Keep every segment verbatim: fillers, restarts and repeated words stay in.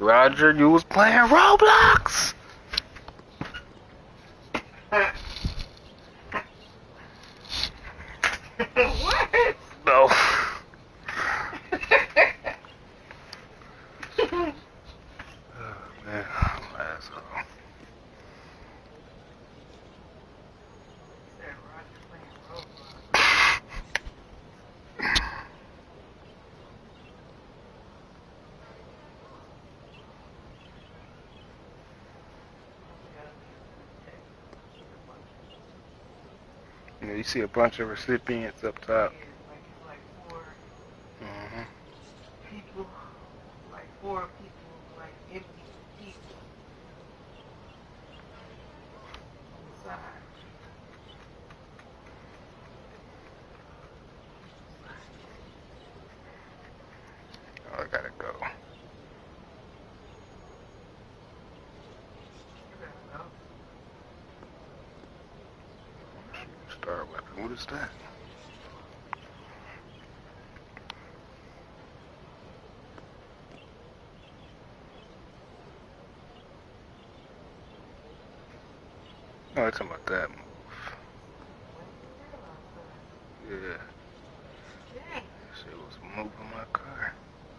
Roger, you was playing Roblox. What? No. Oh, man, I'm an asshole. Said Roger playing Roblox. Yeah, you see a bunch of recipients up top. Yeah, like it's like four Mm-hmm. people, like four people, like empty people on the side. Oh, I gotta go. You gotta go. Star weapon. What is that? Oh, it's talking about that move. Yeah. Dang. She was moving my car.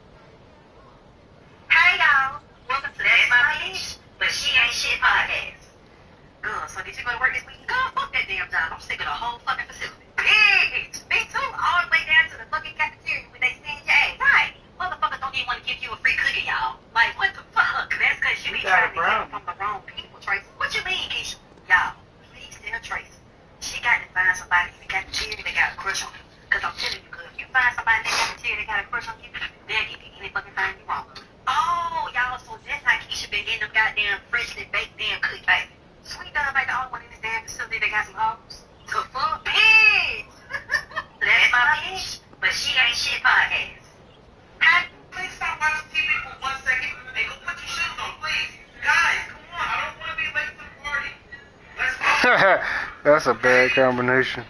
Hey y'all, welcome to That's My Bitch, but She Ain't Shit podcast. Good, so did you go to work this week? Go, fuck that damn job. I'm sick of the whole fucking facility. Bitch, me too, all the way down to the fucking cafeteria when they send your ass. Right, motherfuckers don't even want to give you a free cookie, y'all. Like, what the fuck? That's because you be trying to get from the wrong people, Tracy. What you mean, Keisha? Y'all, please tell Tracy. She got to find somebody in the cafeteria that got a crush on you. Because I'm telling you, good, if you find somebody in the cafeteria that got a crush on you, they'll give you any fucking thing you want. Oh, y'all, so that's how Keisha been getting them goddamn freshly baked damn cookie, baby. Sweet done like the only one in this damn facility that got some hoes. The fuck? Bitch! That's my bitch, but she ain't shit podcast. Hey, please stop watching T V for one second and go put your shoes on, please. Guys, come on, I don't want to be late for the party. Let's go. That's a bad combination.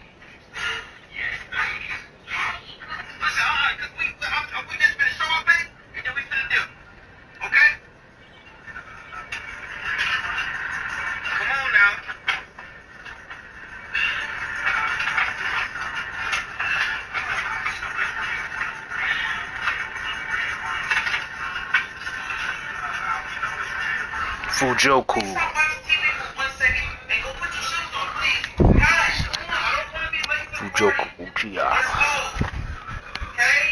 Listen, uh, cause we, we, I'm, we just finna show our face, and then we finna do. Okay? Come on now. Fujoku. Stop watching T V for one second and go put your shoes on, please. Guys, come on, I don't want to be late for the Fujoku party. Uchiha. Let's go. Okay?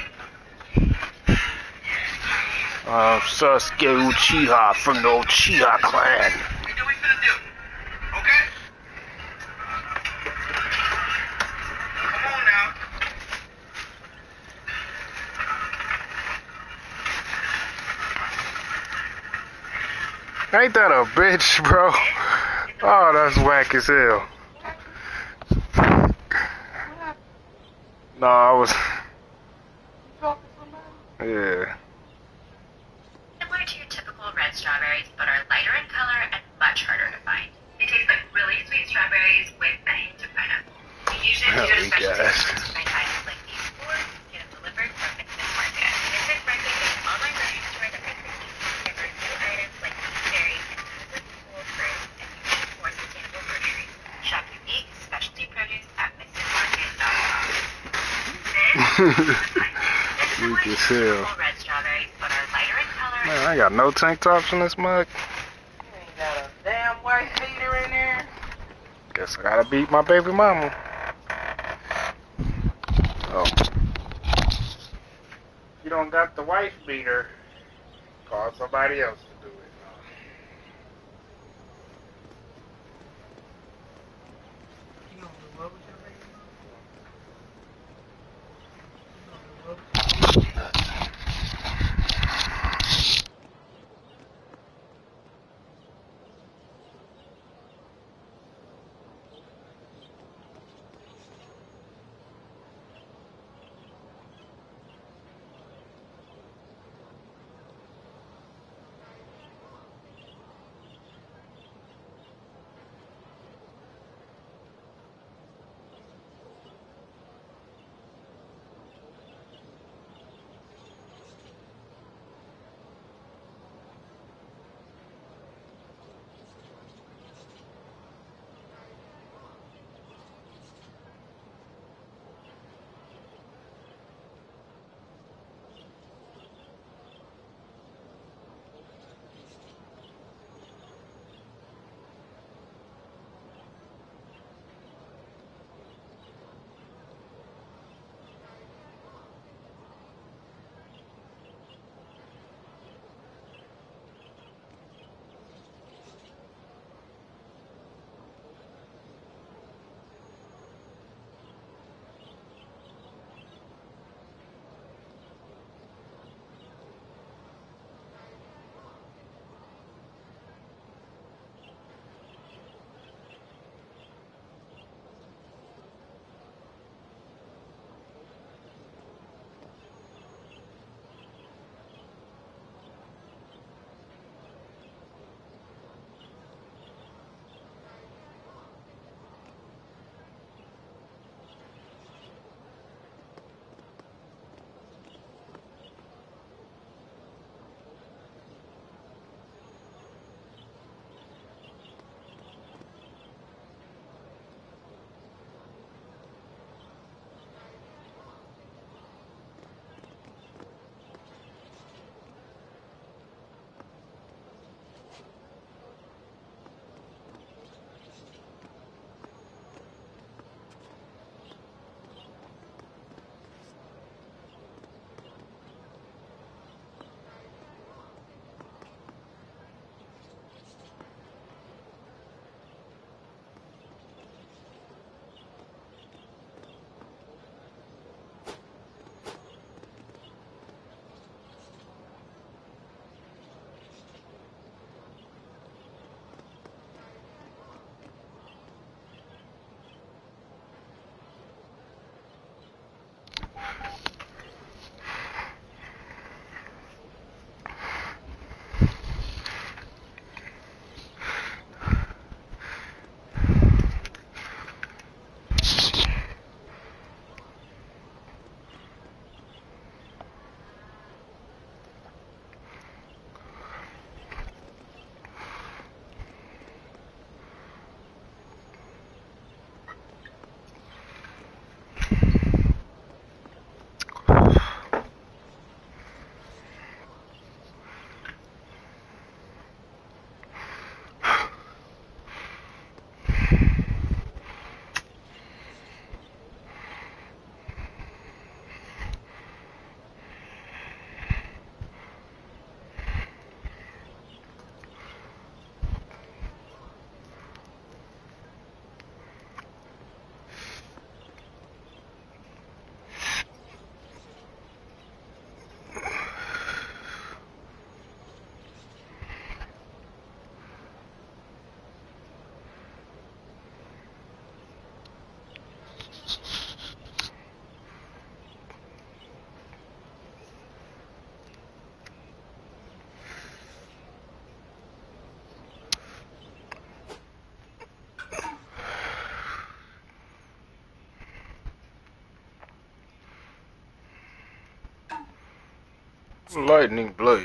Uh, Sasuke Uchiha from the Uchiha clan. And then we finna do. Okay? Come on now. Ain't that a bitch, bro? Oh, that's whack as hell. No, I was. You talking to somebody? Yeah. Similar to your typical red strawberries, but are lighter in color and much harder to find. It tastes like really sweet strawberries with a hint of pineapple. We usually Hell, do we specialty got it. stores to find items like these or get them delivered from Mixed Market. Mixed Market is an online grocery store that makes it easy to discover new items like these berries and easily whole fruit and unique more sustainable groceries. Shop unique specialty produce at mixed market dot com. Weak as hell. Red strawberries, but are lighter in color. Man, I got no tank tops in this mug. You ain't got a damn white beater in there. Guess I gotta beat my baby mama. Oh. You don't got the wife beater. Call somebody else to do it. You gonna do what with your baby mama? You gonna do what with your baby mama? Lightning blade.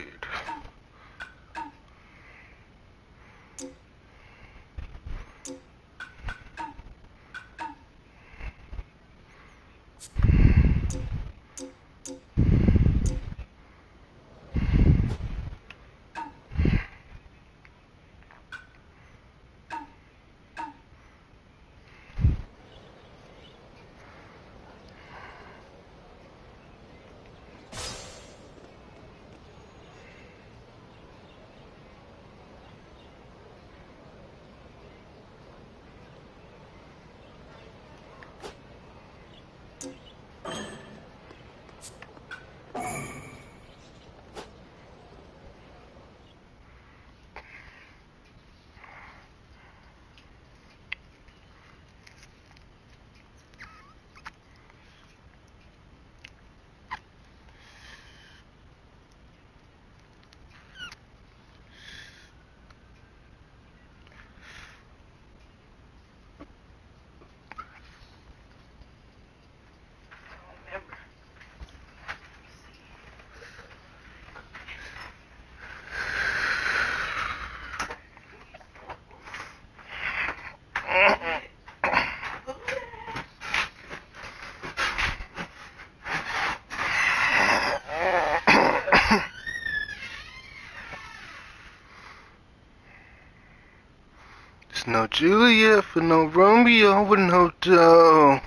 It's no Juliet for no Romeo with no dough.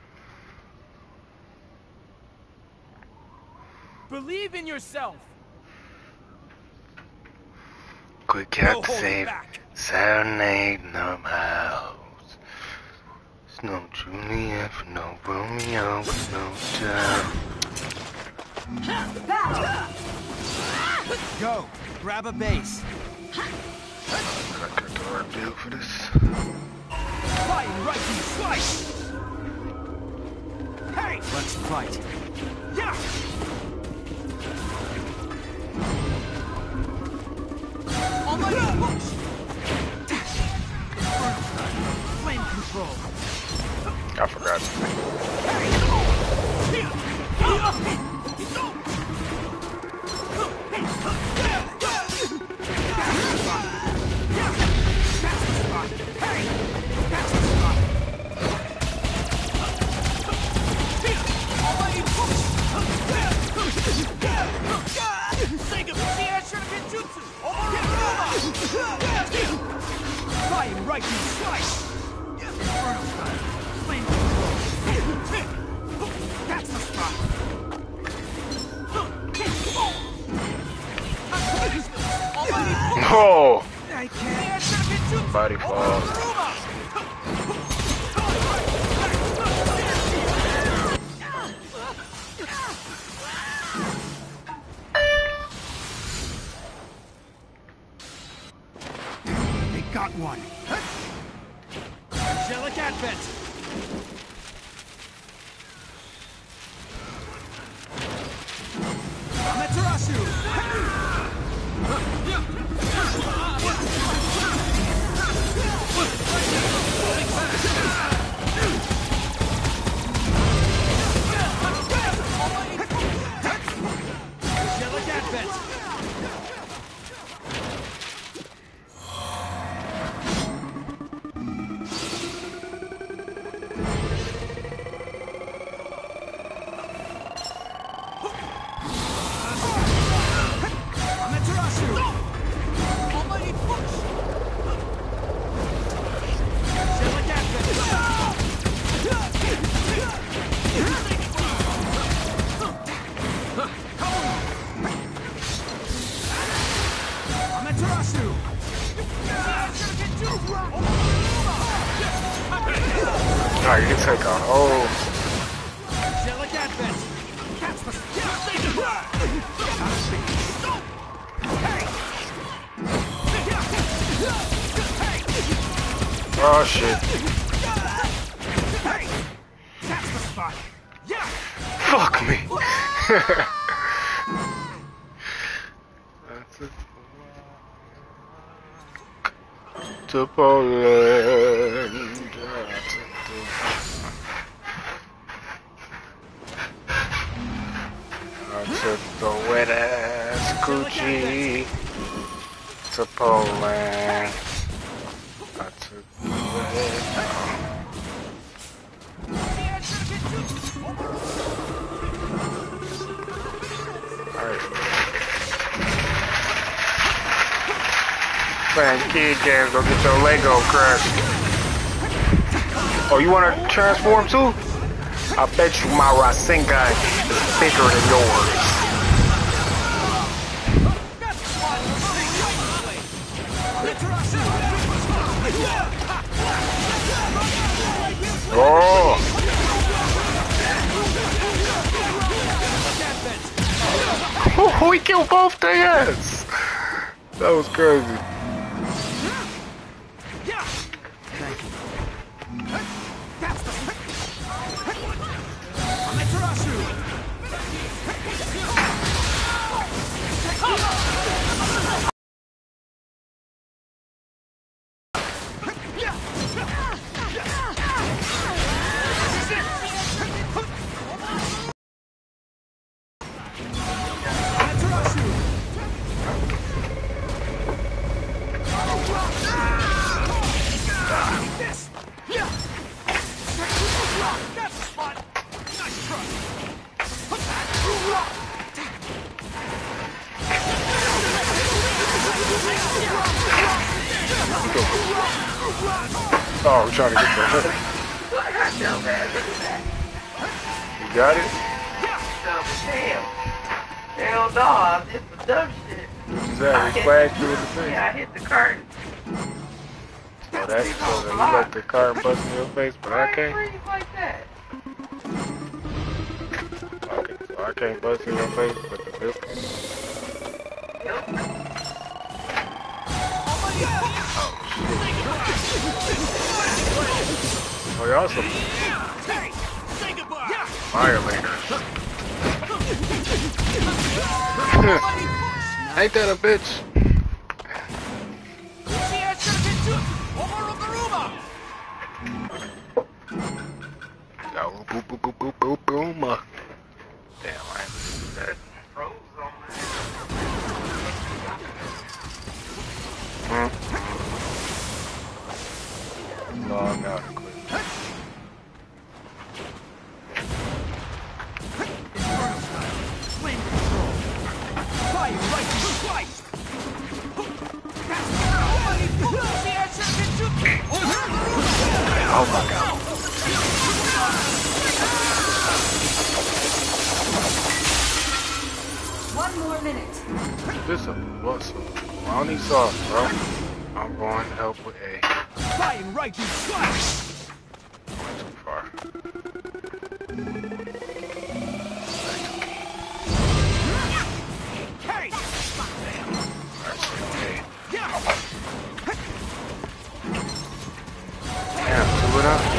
Believe in yourself. Quick cat No to holding save. back. Serenade no house. It's no Juliet for no Romeo with no dough. Go. Grab a base. I got the right deal for this. Flying right and slice. Hey, let's fight. Yeah. Almighty push. Flame control. I forgot. Flying right and slice. Inferno style. Flame control. That's the spot. Oh! I can't. Body fall. They got one. Angelic Advent. Amaterasu. Angelic Advent. Amaterasu. Almighty push. Angelic Advent. Amaterasu. Alright, you can take on. Oh. Angelic Advent. That's the Oh shit. That's the spot. Yeah. Fuck me. That's it. To Poland. took the wet ass Gucci to Poland. I took the wet. Alright. Playing kid games, go get your Lego crushed. Oh, you wanna transform too? I bet you my Rasengan is bigger than yours. Oh! Oh, he killed both their heads. That was crazy. Oh, we're trying to get that. I got so bad. Look at that. You got it? Damn. Hell no, I did some dumb shit. Is that we flashed you in the face? Yeah, I hit the curtain. Oh, that's so that you let the curtain bust in your face, but I can't. Freeze like that. Okay, so I can't bust in your face, but the bill can. Oh, y'all some violators. Ain't that a bitch? Yo, boop, boop, boop, boop, boop, boom. Damn, I ain't do that. Froze on Hmm? Log out quick. Oh my god. One more minute. This a what's a brownie sauce, bro. I'm going to help with A. Flying right to slice. Going too far. Hey! Damn, two it up.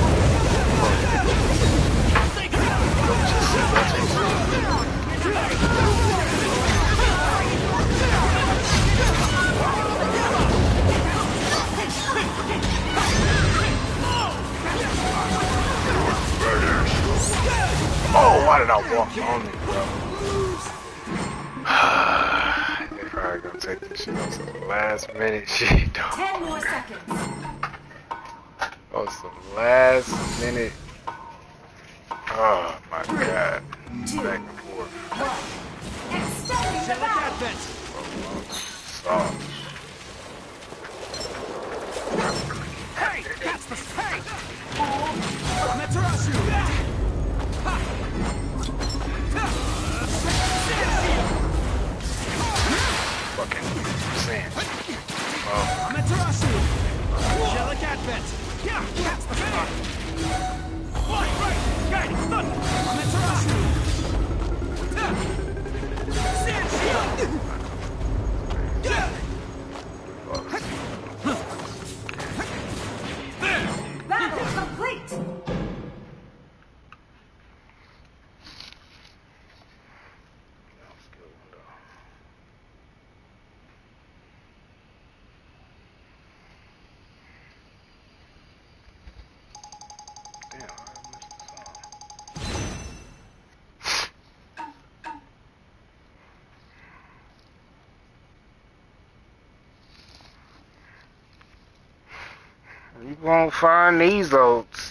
Oh, why did I walk on it, bro? They're probably gonna take this shit on some last minute shit, dog. Ten more seconds. Oh, some last minute. Oh my god. Two, Back and forth. one. Extending the battle. Soft. Hey! Catch the hey! Amaterasu! Ha! Fucking sand. Oh. Amaterasu! Angelic Advent! Yeah! Catch the hey! Right, right! Guide! Thunder! Amaterasu! Sand shield! Yeah! won't find these oats.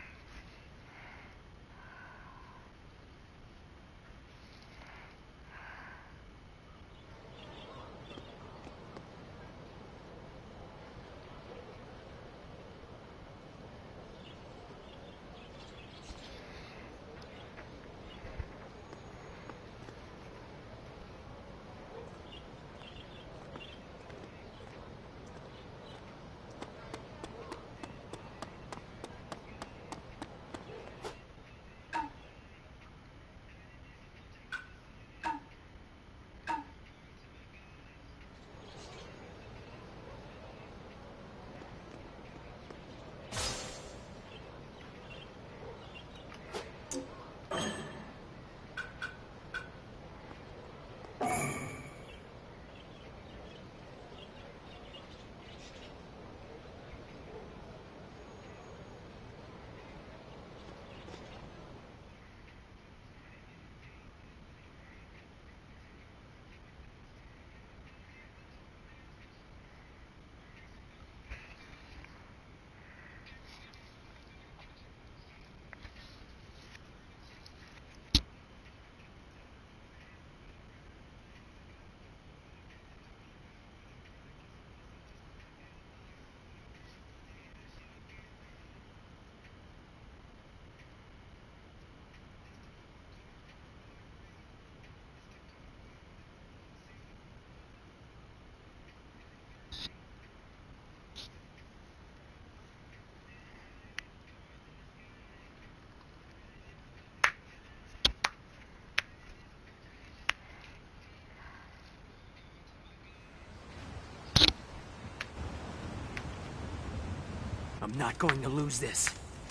I'm not going to lose this.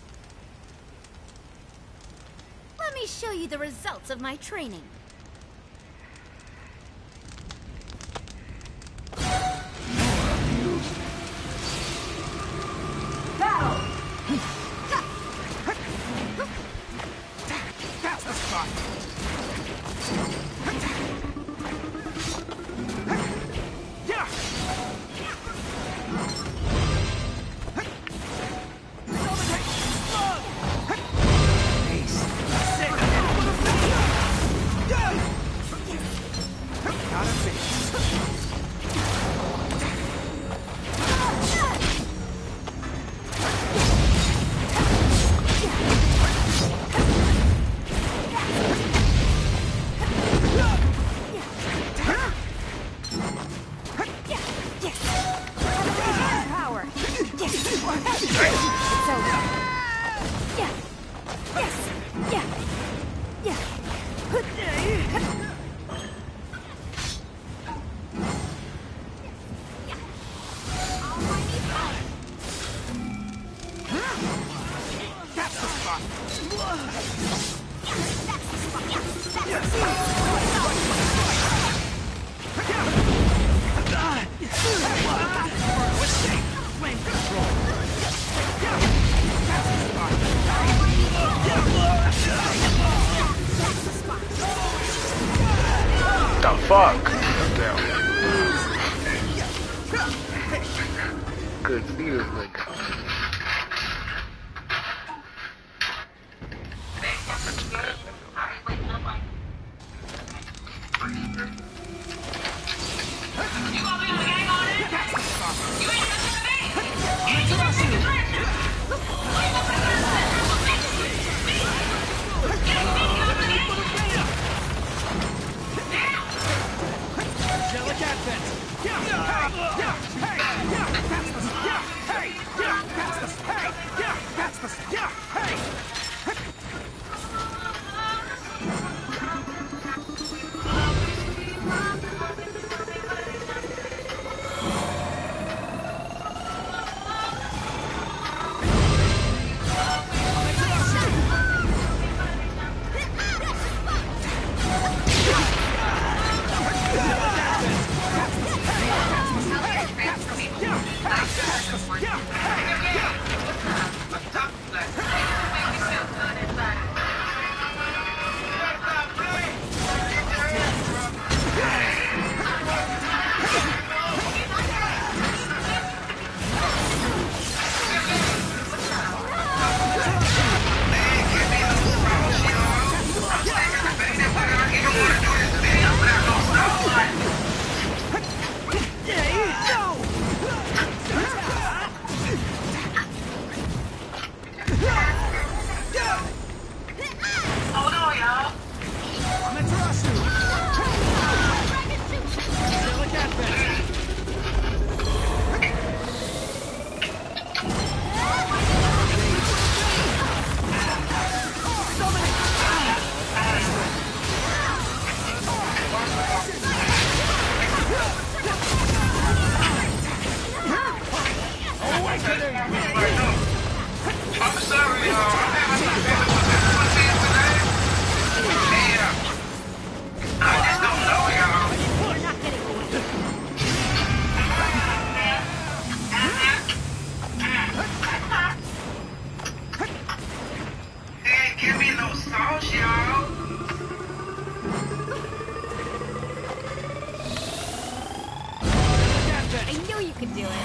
Let me show you the results of my training. That's the spot. Yeah. The fuck? Good see this like could do it.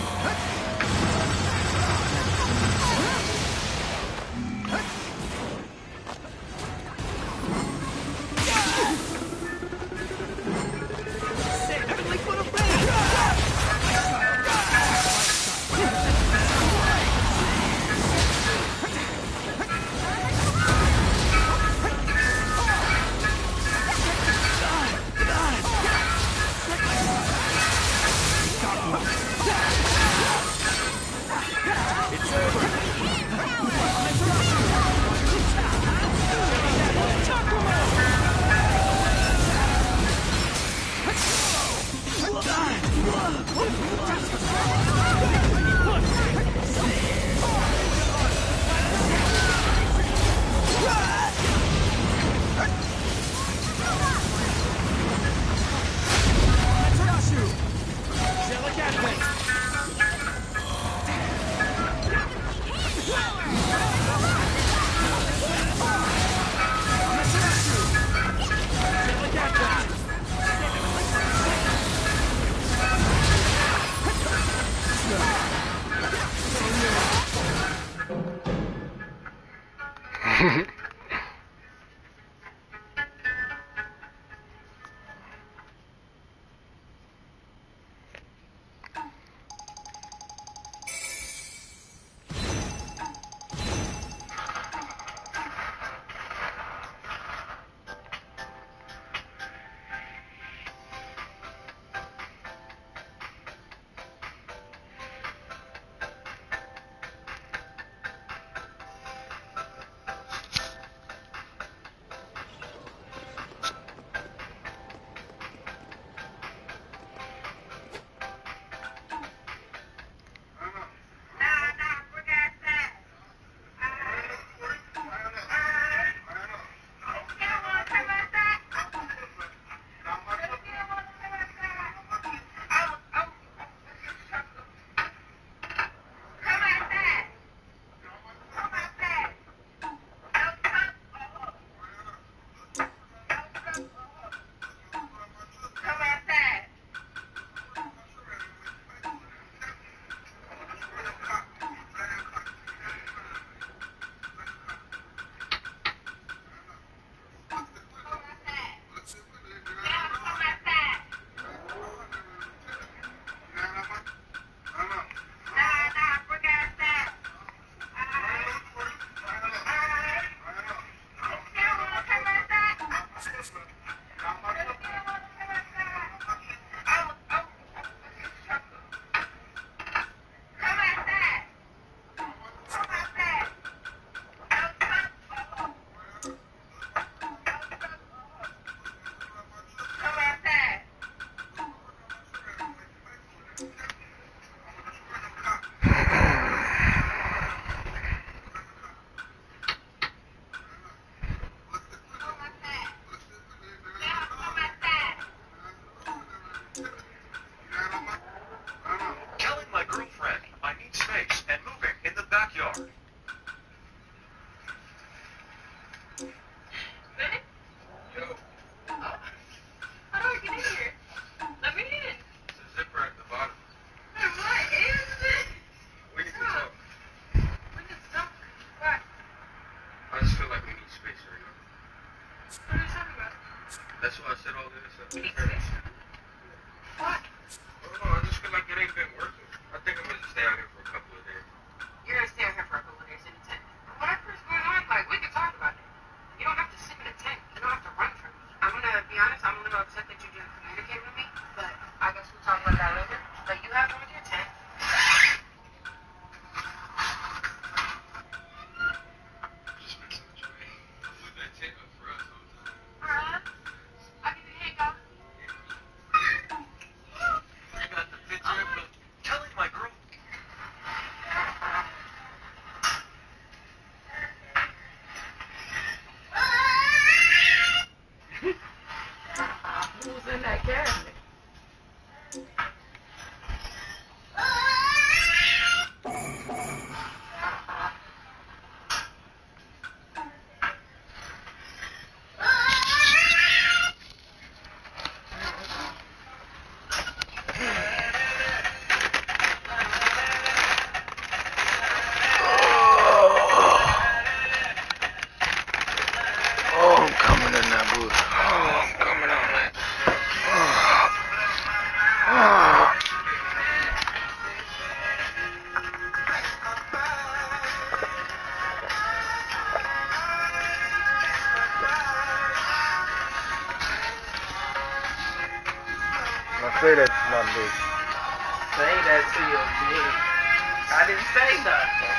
I say that to my bitch. Say that to your bitch. I didn't say nothing.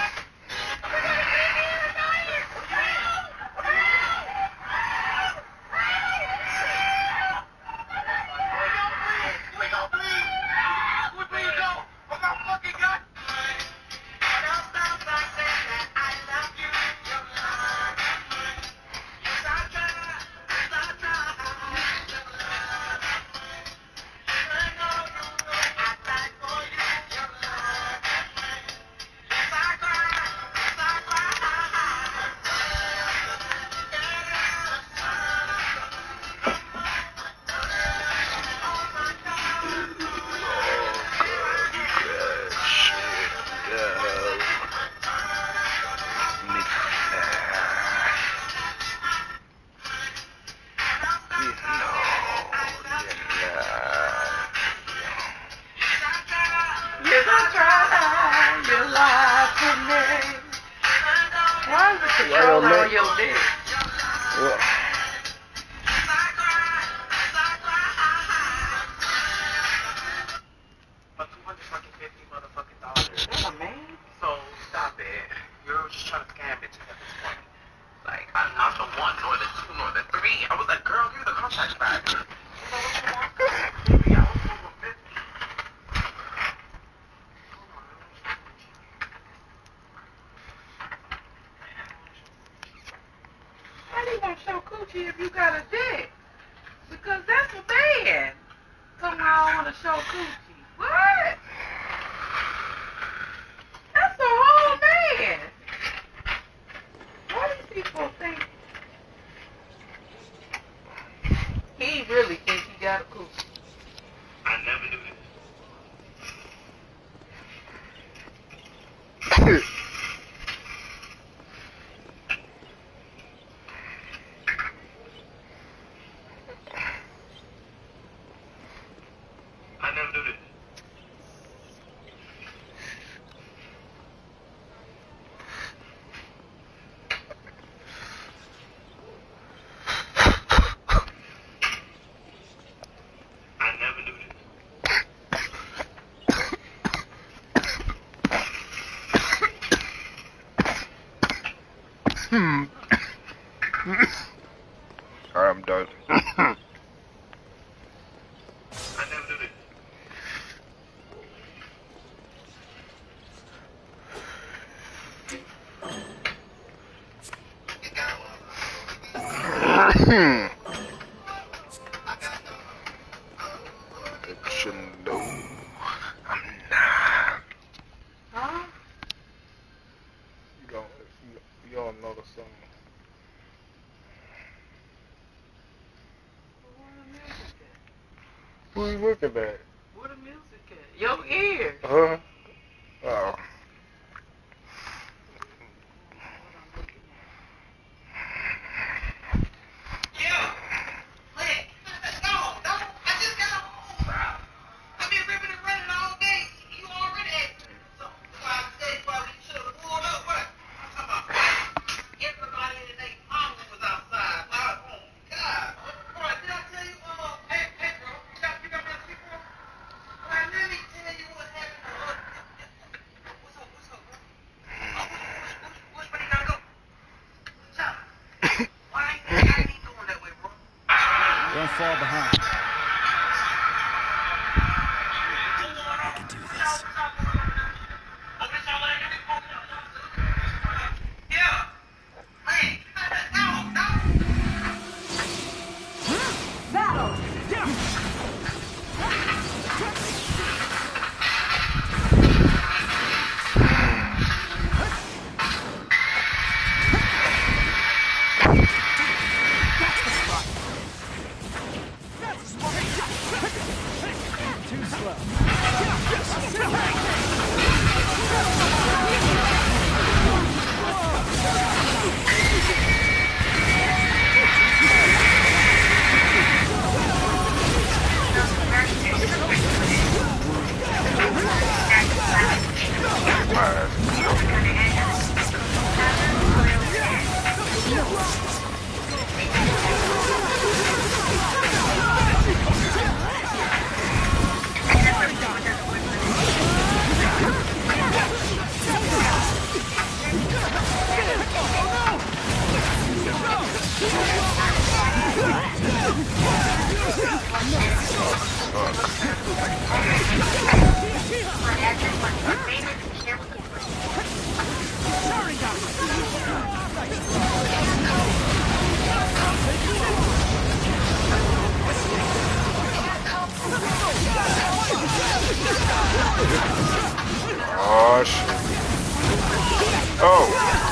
On your dick. What? For two hundred fucking fifty motherfucking dollars. That's a man. So stop it. You're just trying to scam bitches at this point. Like, I'm not the one, nor the two, nor the three. I was like, girl, give me the contract back. You know what you want? Baby, I was over fifty. How do you gonna show coochie if you got a dick? Because that's a man. Come on, I wanna show coochie. What? That's a whole man. What do people think? He really think he got a coochie. I never knew this. I never knew this. I never knew this. Hmm. Alright, I'm done. I never knew this. You know, I'm not. Huh? You don't, you, you don't know the song. Where the music at? Who you looking at? Where the music at? Your ear. Huh? Oh. Yeah. Lit. No, no. I just got home, bro. I've been ripping and running all day. You already had so that's why I said why we should have pulled up. What? I'm talking about everybody in the day mama was outside. Oh God. Boy, did I tell you, uh, hey, hey, bro, you got you got my people? Boy, let me tell you what happened. Uh, what's up, what's up, bro? Uh, which, which, which, which way you gotta go? Chop. Why ain't I ain't going that way, bro? Don't fall behind. I can do this. Yeah. Hey, no, no. Battle! Too slow. Oh shit. Oh.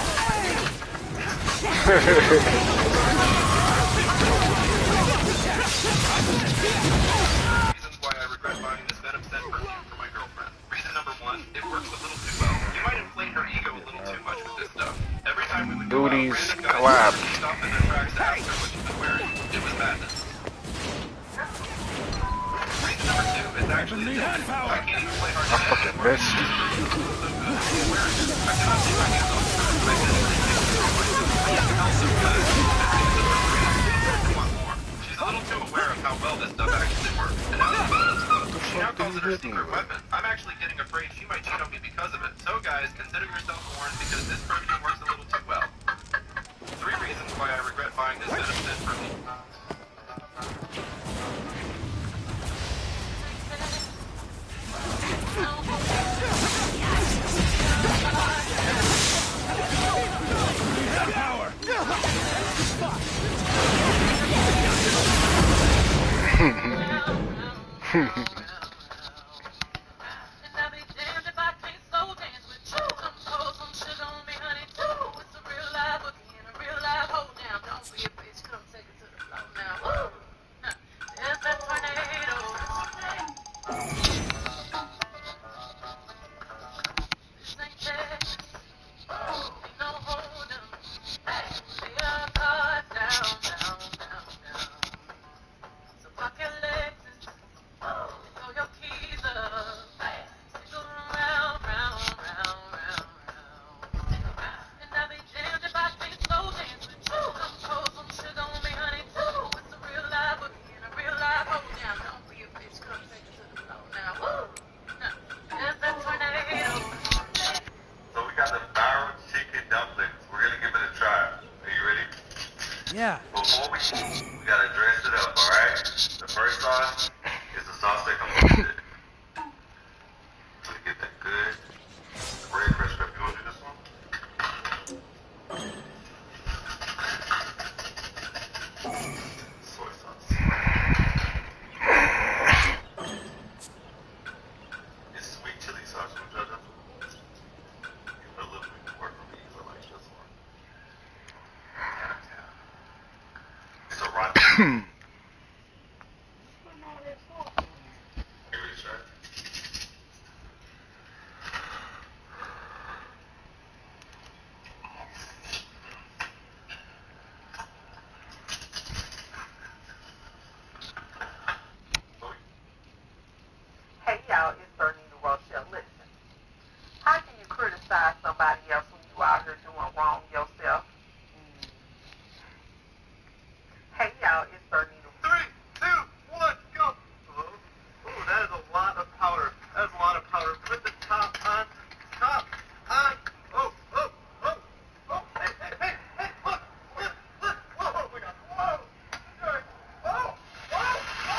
Reasons why I regret buying this Venom scent perfume for my girlfriend. Reason number one, it works a little too well. You might inflate her ego a little too much with this stuff. Every time we would go out, Booties random guys collab. would stop in their tracks to ask her what she's been wearing. It was madness. Reason number two is actually addictive. I can't even play hard to I fucking missed. I cannot take my hands off her. I She's a little too aware of how well this stuff actually works. And now, she now calls it her secret weapon. I'm actually getting afraid she might cheat on me because of it. So guys, consider yourself warned because this perfume works a little too well. Three reasons why I regret buying this Venom scent perfume. Yeah. Before we eat, we gotta dress it up, alright? The first sauce is the sauce that comes with it. So to get that good red fresh pepper, you wanna do this one? Soy sauce. It's sweet chili sauce, you wanna try that? Give it a little bit more for me, because I like this one. It's a rotten. Hey y'all, it's Bernina Rochelle. Listen, how can you criticize somebody else when you out here doing wrong yourself? Hey y'all, it's Bernina. Three, two, one, go! Oh, oh, that is a lot of powder. That is a lot of powder. Put the top on. Top on. Oh, oh, oh, oh. Hey, hey, hey, hey, look, look, look. Whoa, oh my God. Whoa. Sorry. Whoa, whoa,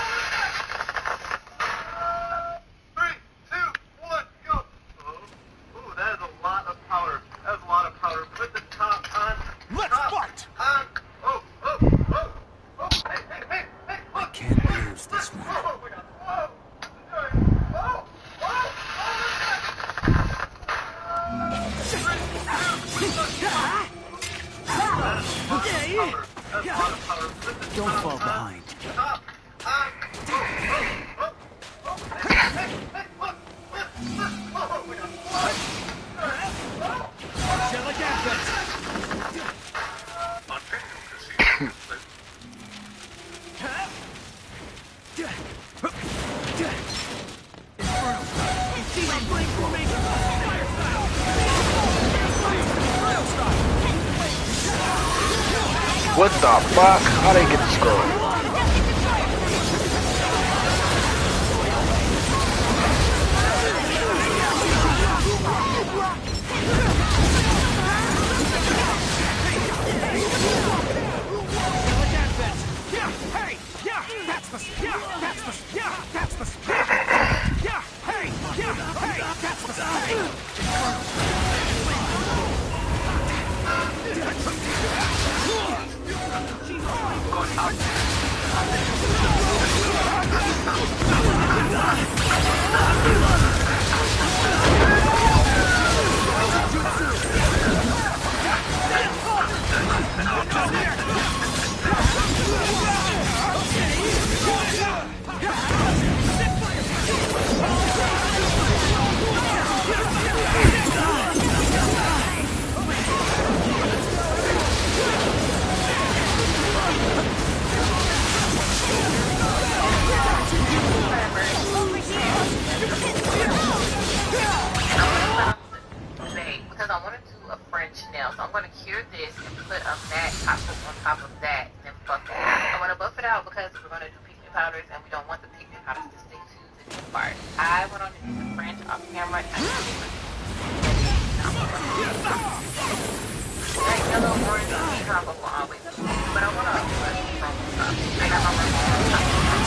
whoa. Three, two, one, go! Oh, oh, that is a lot of powder. That is a lot of powder. Put the top on. Let's top fight! on. Oh, oh, oh, oh. Hey, hey, hey, hey, I look. can't lose this one. Oh my God. Whoa. Sorry. Whoa, whoa, Don't fall behind. Top on. Oh, oh, oh, oh. Hey, hey, hey, look, look, look. Oh my God. Whoa. Sorry. Whoa. Shit like that, On Facebook, you see. Inferno style. You see my flame formation? Fire style. Inferno style. What the fuck? How they get the scroll? Yeah, hey, yeah, that's the, yeah, that's the, yeah, that's the, yeah, hey, yeah, hey, that's the, hey. and we don't want the team members to stay tuned to these parts. I went on to do the French off camera and I that yellow orange drop will always be, but I want to let it from stuff. I got my work on top.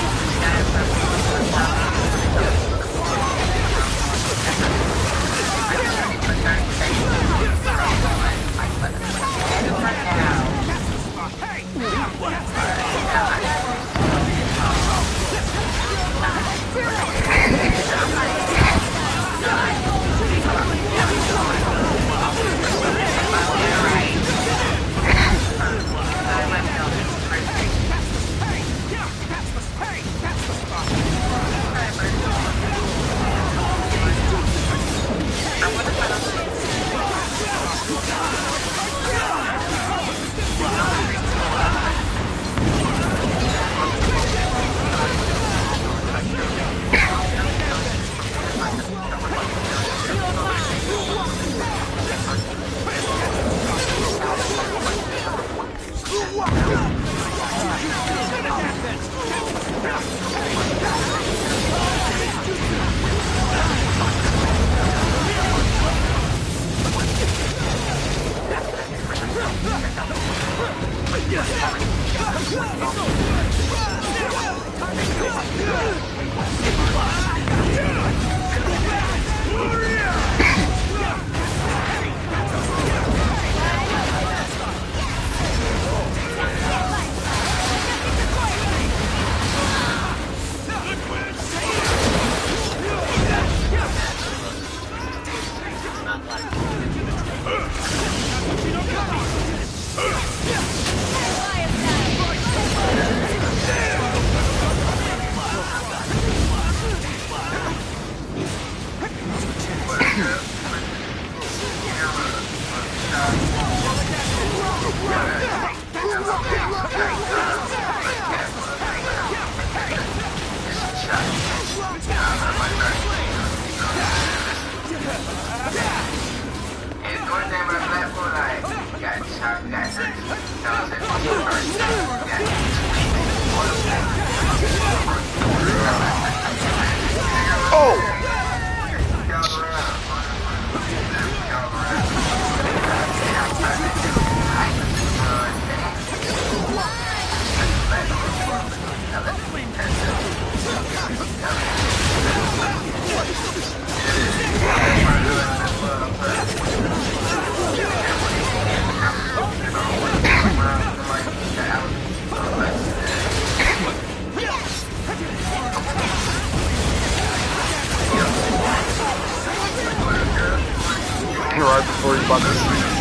Right before he bought this.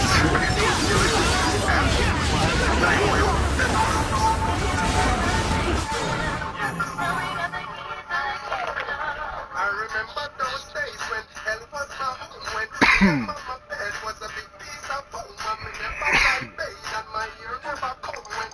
I remember those days when hell was my home, when mama bed was a big piece of foam, and me never got paid, and my ear never come when.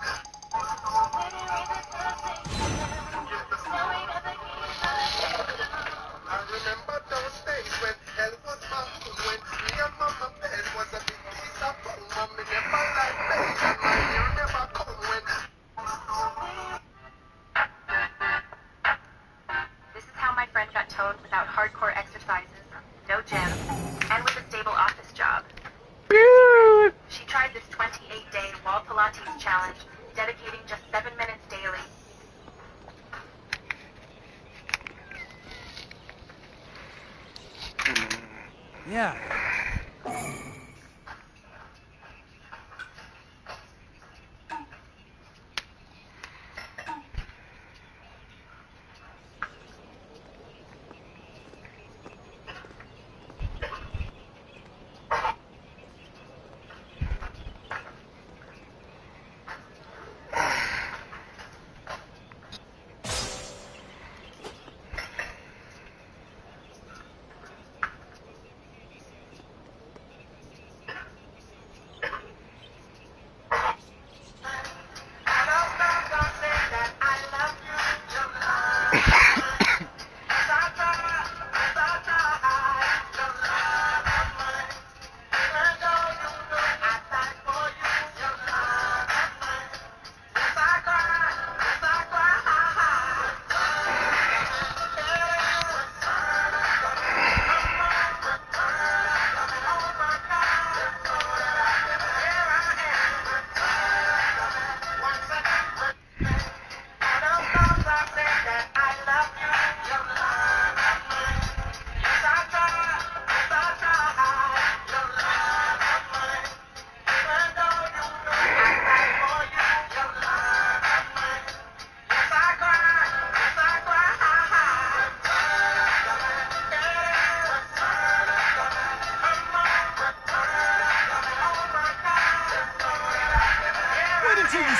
I remember those days when hell was my home, when me and mama bed was a big piece of foam, and me never got paid, and my ear never come when. This is how my friend got toned without hardcore exercises, no gym, and with a stable office job. She tried this twenty-eight day wall Pilates challenge, dedicating just seven minutes daily. Yeah.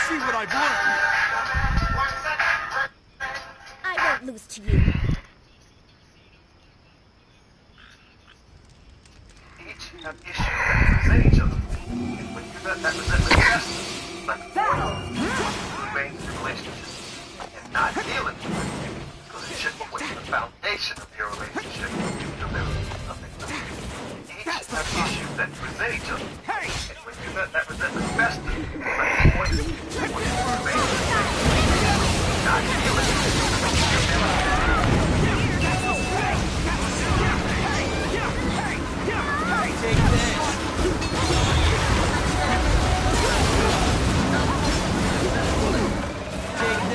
see what I've learned. I won't lose to you. Each have issues that present each other. And when you let that resentment fester, like a boil, remains in the relationship and not dealing with it, because it chip away the foundation of your relationship and deliver nothing new. Each have issues that present each other. And when you let that resentment fester, like a boil, remains in the relationship and not dealing with it, Take this. Take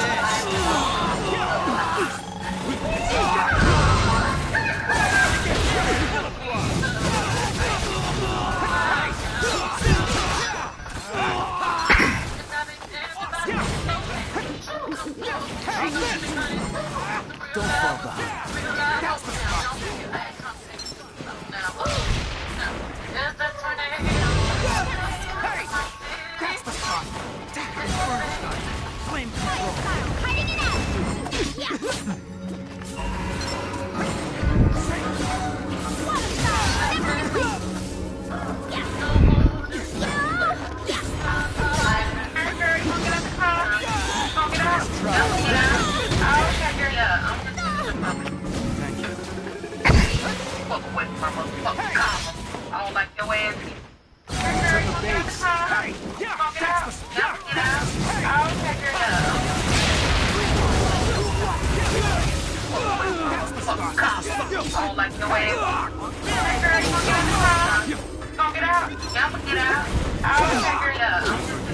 Don't fall behind. That's the spot. Hey! That's the spot. Flame control. Hiding it out! Yeah! Thank you. Fuck away from my motherfucking collar. I don't like your ass. To the base. Hey! Yeah! That's the yeah! I'll check your love. That's the spot. I don't like your ass. Hey girl, you gonna get in the car? You gonna get out? Yeah, I'm gonna get out. I'll check your love.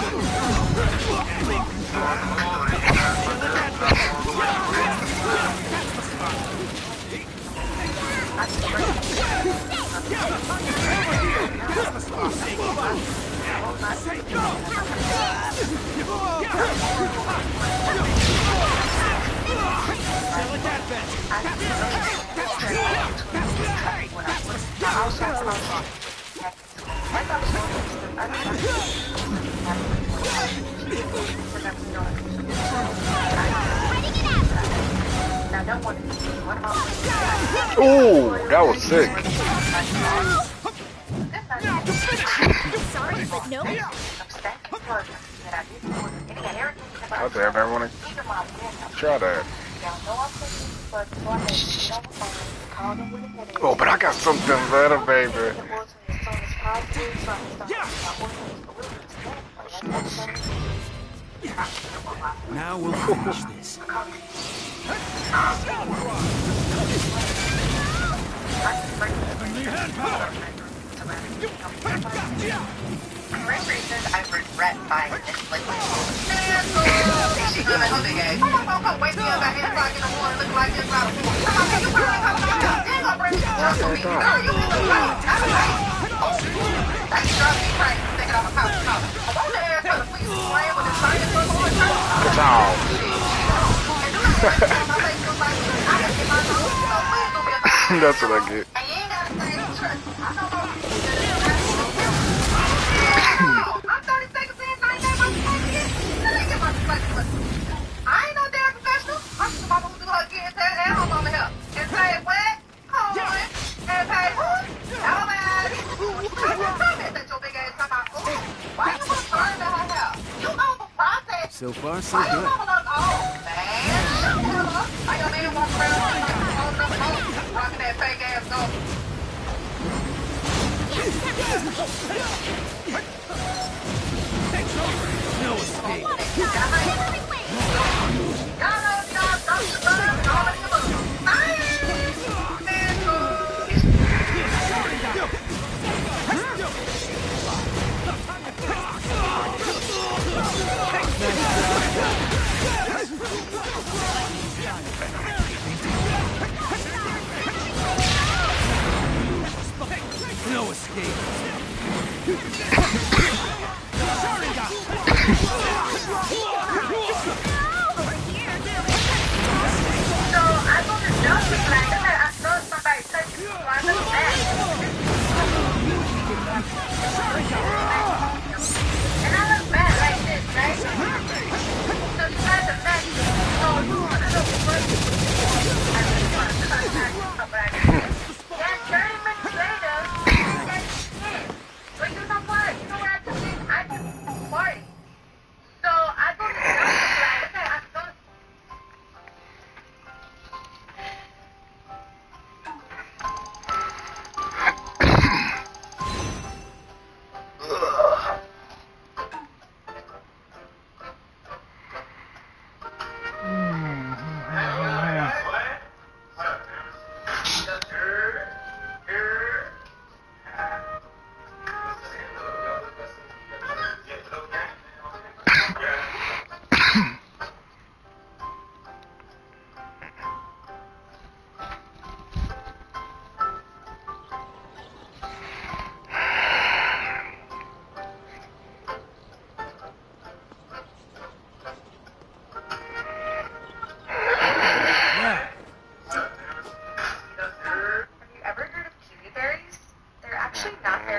Ooh, that was sick. Sorry, but no. Out there, I want to try that. Oh, but I got something better, baby. Now we'll finish this. For reasons I regret buying this liquid. She's gonna hold it, guys. Come on, come on, wake me up at eight o'clock in the morning, look like this round. Come on, can you put it come on? Then I'll bring it up to me. Girl, you in the road. I'm like, oh, that drives me crazy. Thinking I'm a cop. I want the ass for the police playing with the science for more time. Good job. That's what I get. I'm thirty seconds in, I ain't got my fucking shit. Let me get my fucking look. I ain't no damn professional. I'm just about to do her again, tell that home over here. And say what? Hold on. And pay who? Nobody. I just comment that your big ass talking about, ooh, why you want to turn to her hair? You overprocessed. So far, so Why you good. calling us old, man? Shut the hell up. Why your man walk around like that, holding up phone, rocking that fake ass dog? No escape. No escape.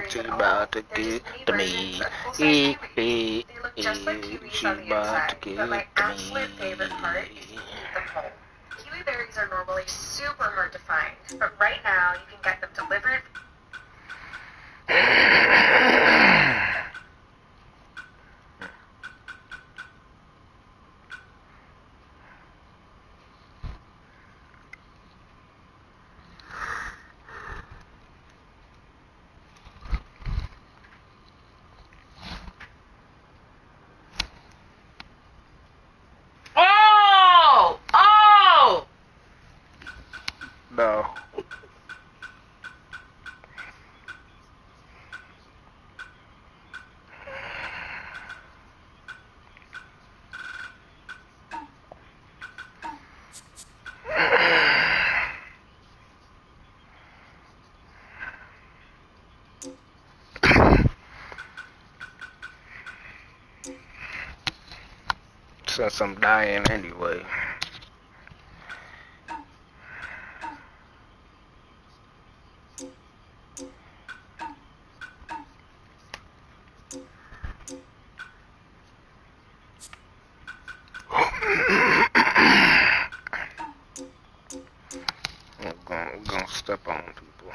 She about to get to me. E e e. She about to get But my to absolute favorite part is to me. eat them whole. Kiwi berries are normally super hard to find, but right now you can get them delivered. Oh! Oh! No. Since I'm dying anyway. I'm gonna, I'm gonna step on people.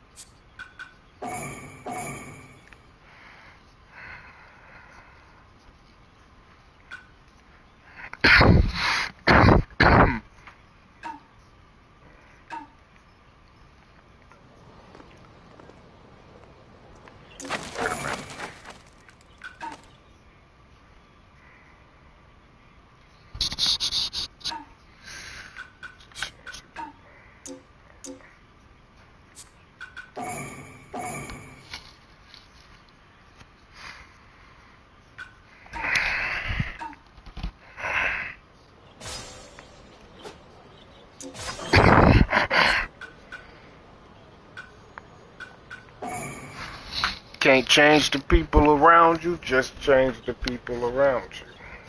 Can't change the people around you, just change the people around you.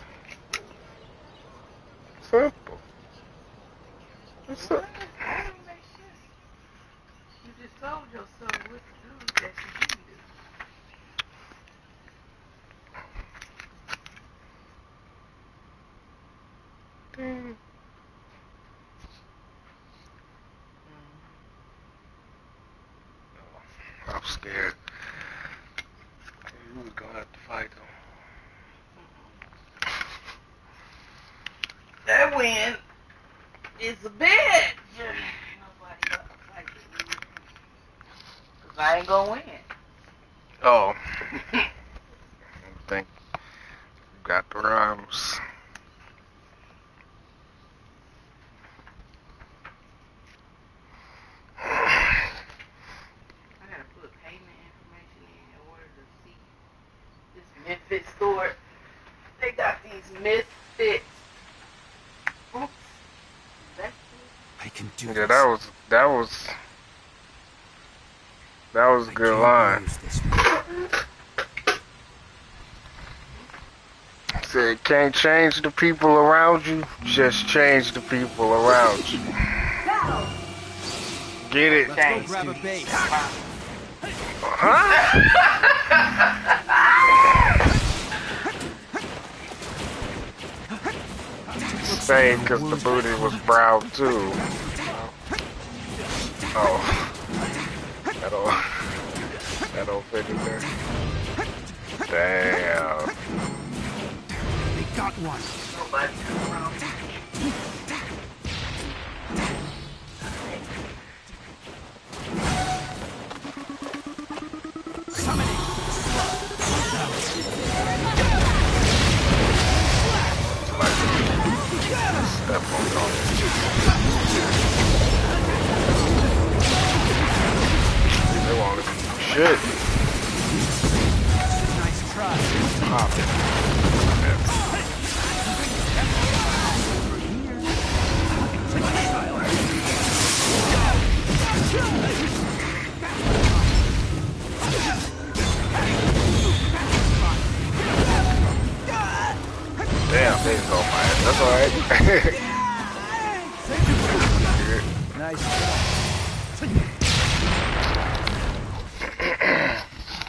Simple. It's simple. You just told yourself what to do that you didn't do. Dang. I'm scared. You was gonna have to fight them. That win is a bitch. Nobody got to fight with me. Cause I ain't gonna win. Oh. I think you got the rhymes. I gotta put payment information in in order to see this Misfit store. They got these Misfits. Oops. That's I can do Yeah, this. that was that was that was a I good can't line. lose this. Said can't change the people around you, just change the people around you. Battle. Get it? Let's go grab a base. Huh? Same, because the booty was brown too. Oh. That don't, that don't fit in there. Damn. They got one. nobody around. Summoning. Step on it. They want to do shit. Nice try. Pop it. Damn, they go my ass. That's alright. Nice try.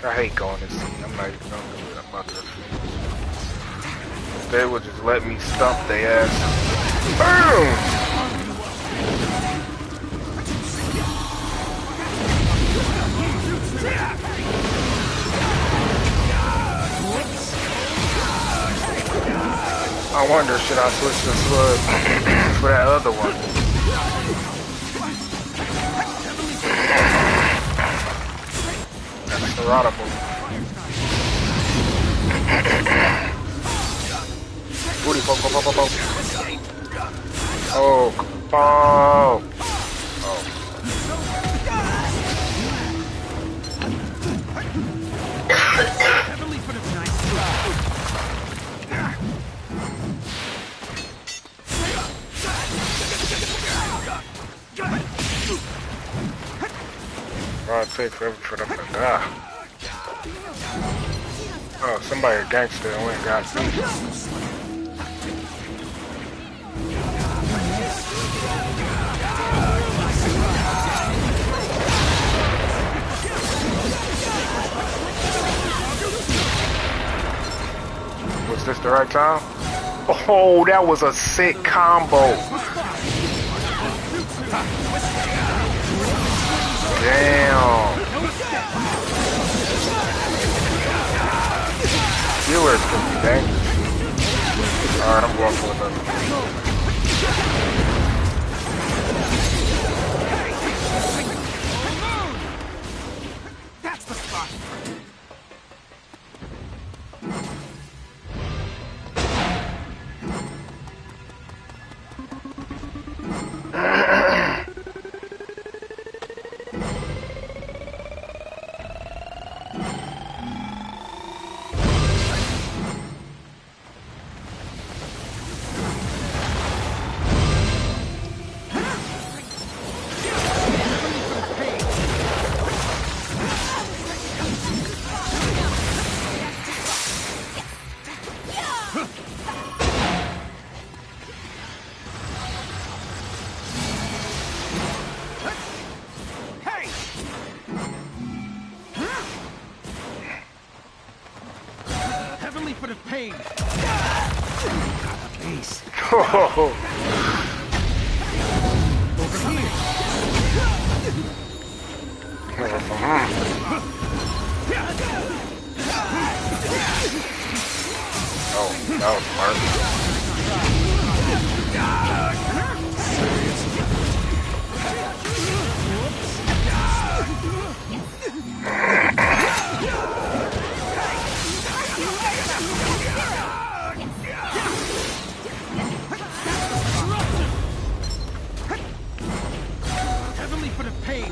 I hate going to sea. I'm not even gonna do it. I'm about to refuse. They would just let me stump their ass. Boom! I wonder, should I switch to slug for that other one? That's the Rada move. Booty poke, poke, poke, poke. Oh, oh. Oh. Heavily for the nice. Oh, it takes forever for them to die. Oh, somebody a gangster and went and got me. Was this the right time? Oh, that was a sick combo. Damn. Healers can be dangerous. Alright, I'm going for another. That's the spot. For the pain. Please. Oh. Over here. Oh, that was smart. Heavily for the pain.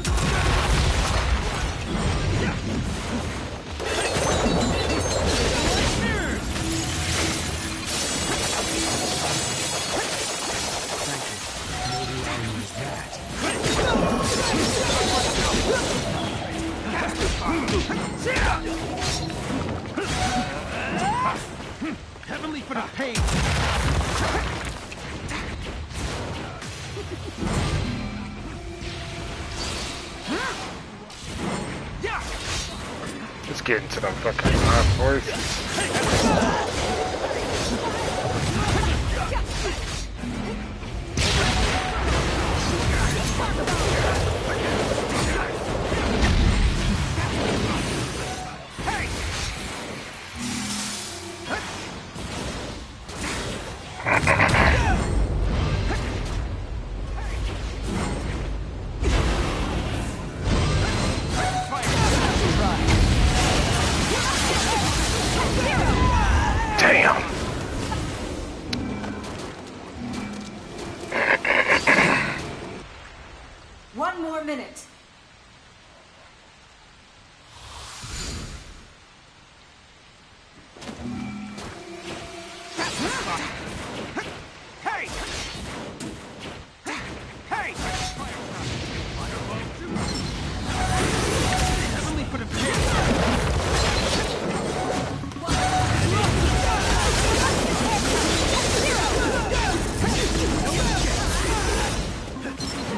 Heavily for the pain. Let's get into them fucking hot voices. Damn. One more minute. Hey! Hey! Heavily for the pain.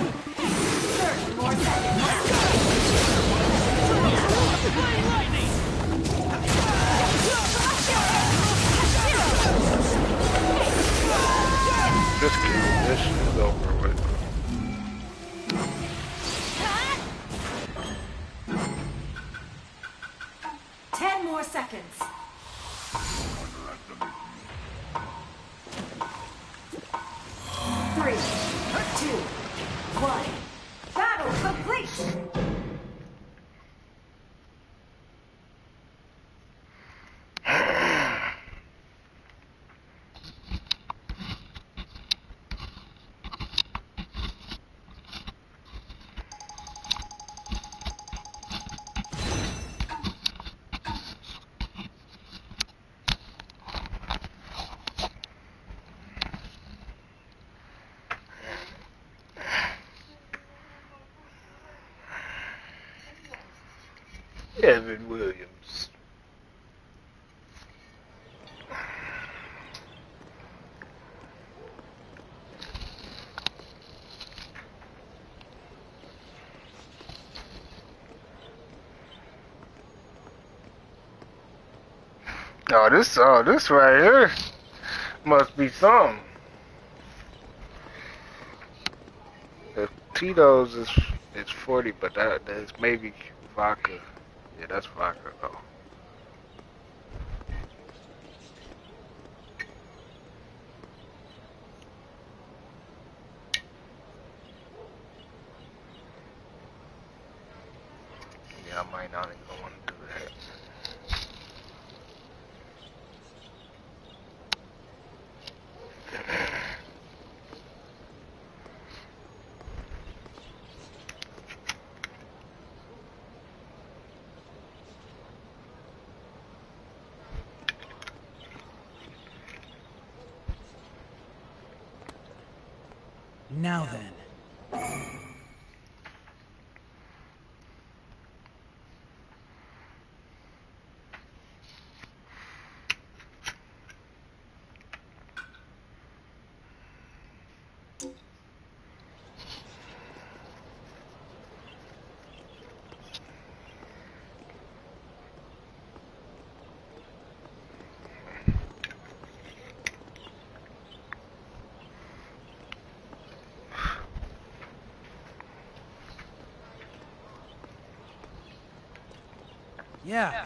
More seconds. Lightning! seconds. Three, two, one. Battle complete! Evan Williams. Oh, this, oh, this right here must be something. If Tito's is it's forty, but that that's maybe vodka. Yeah, that's vodka though. Yeah, I might not even want to do that. Now then. Yeah.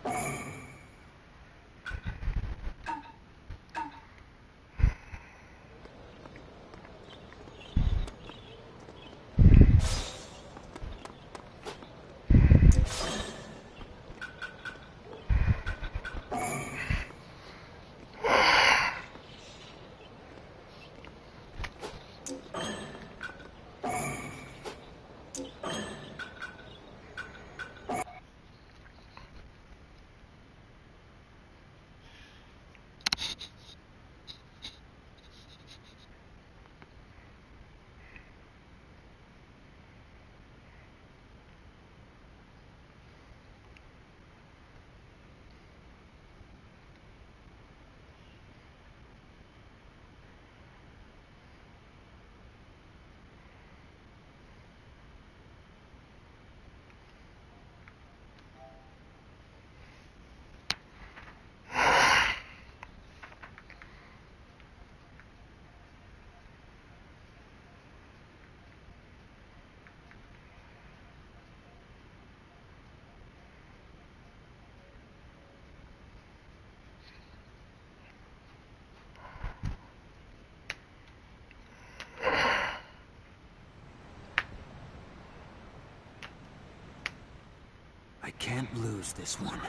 I can't lose this one.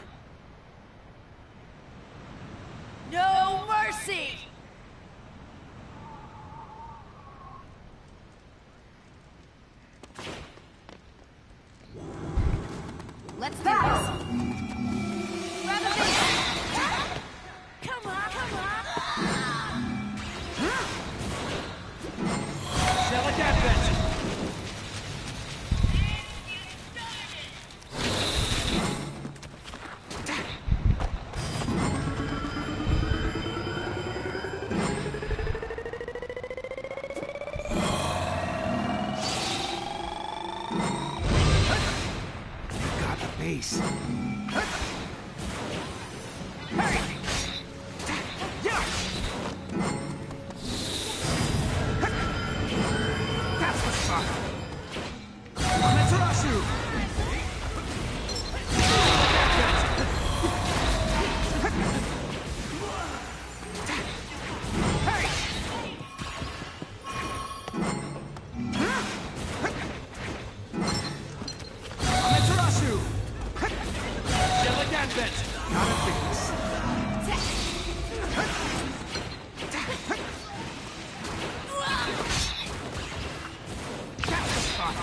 No mercy! Let's do this. Grab a big one. Come on, come on. Shall I get this? Base. That's what's up. Amaterasu. Advent! Gotta fix. That's the spot.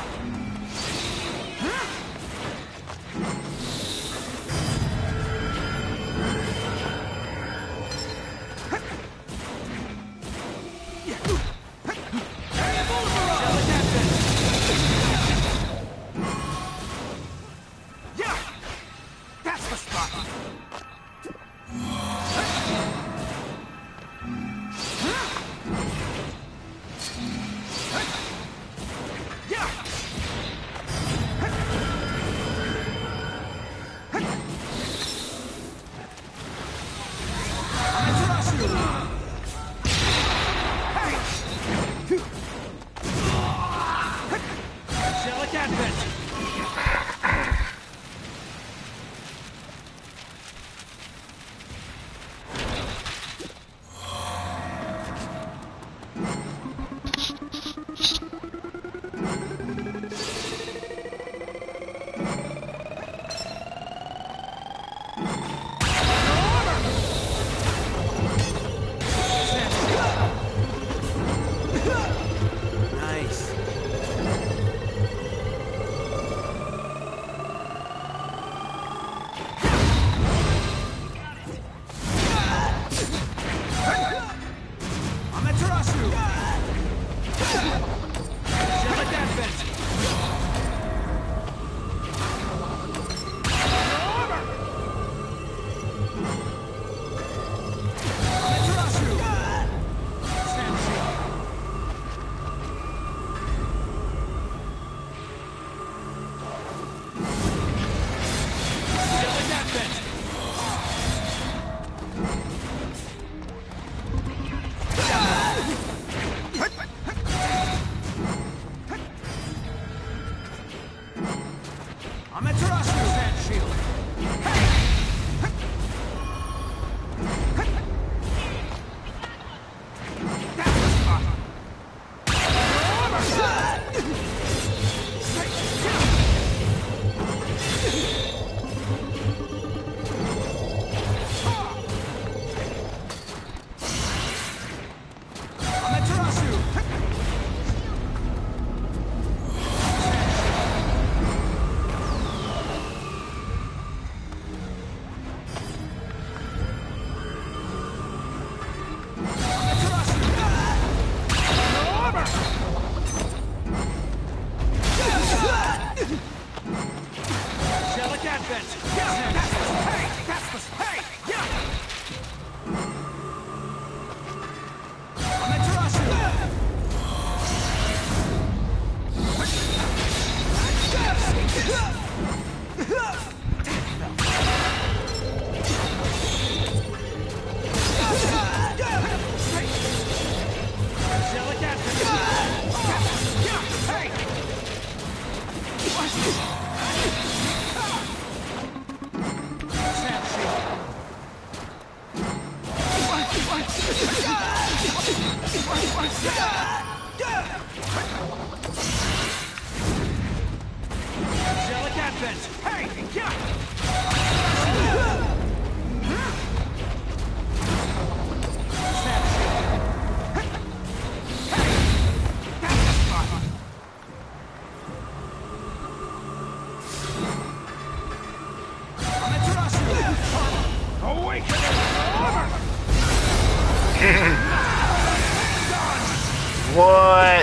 What?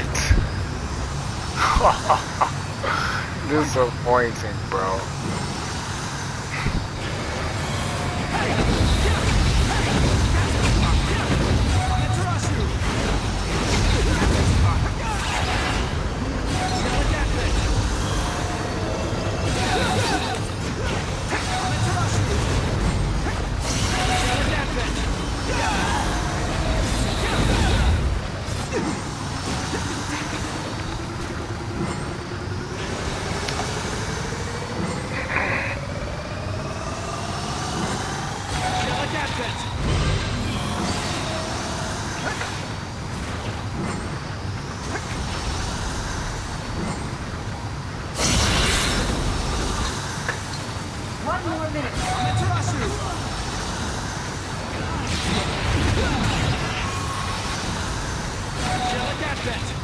Disappointing, bro. Five more minutes. Amaterasu! Angelic Advent!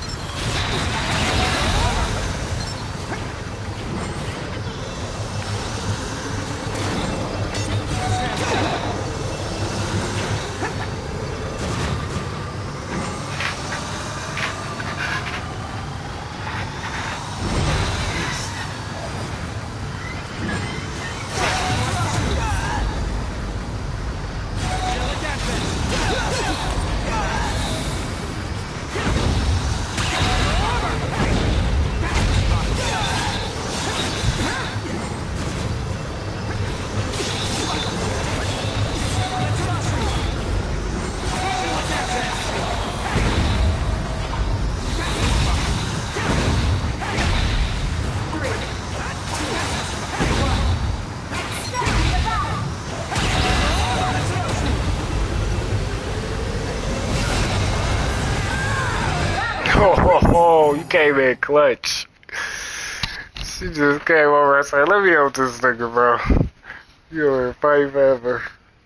Oh, ho, ho, you came in clutch. She just came over and said, let me help this nigga, bro. You're in fight forever.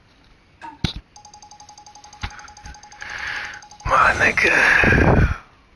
My nigga.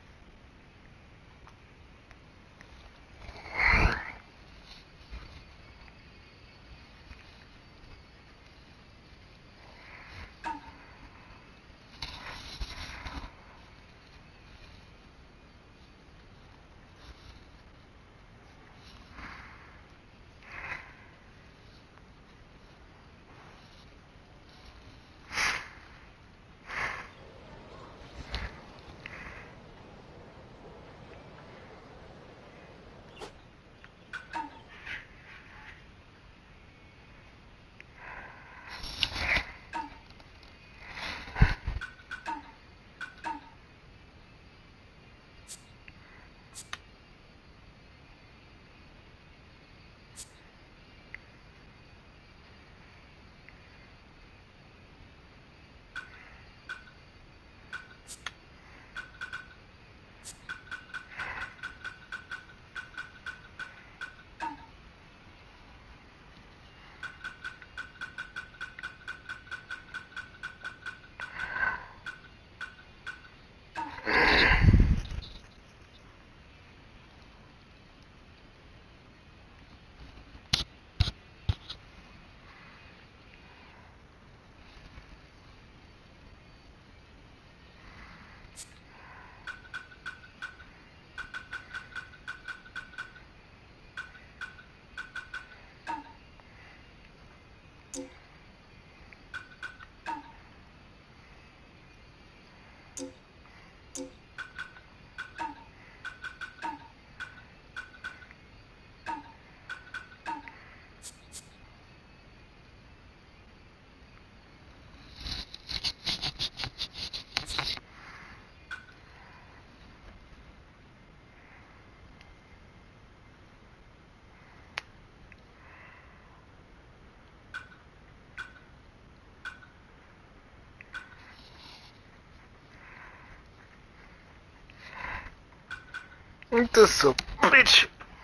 Ain't this a bitch?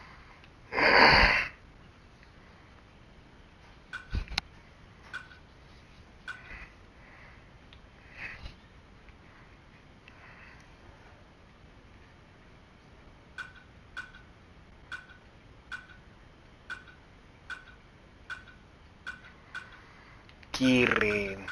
Kirin.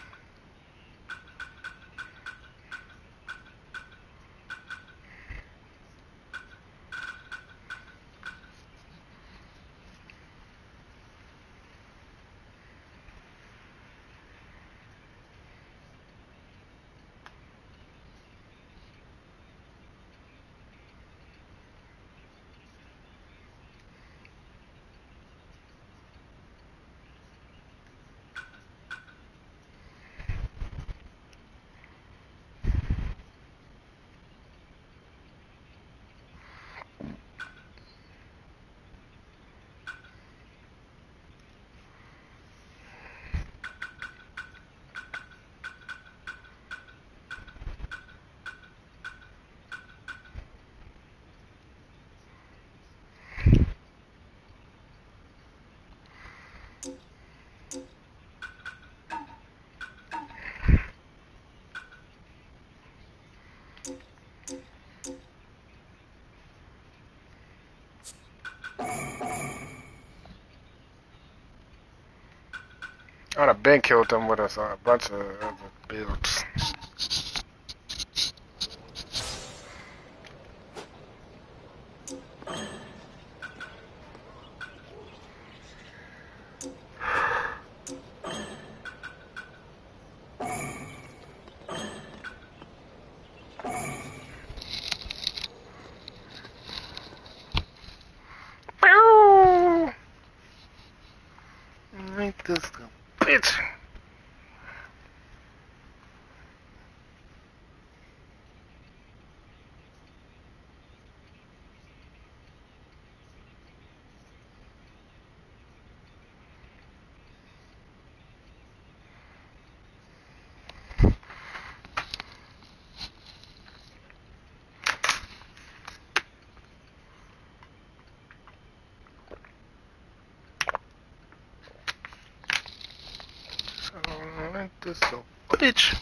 I'd have been killed them with us a bunch of other builds. Make this a bitch. Make this a bitch.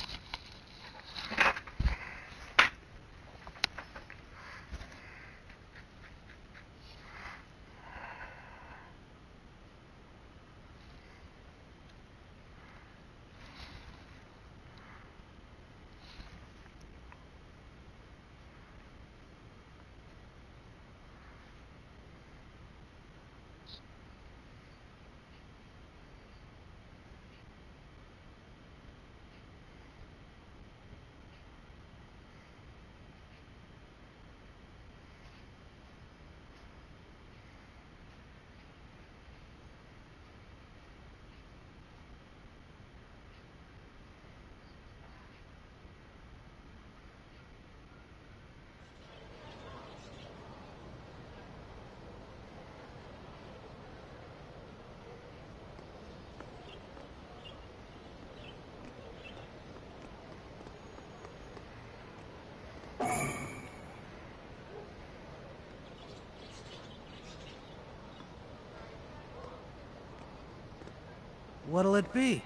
What'll it be?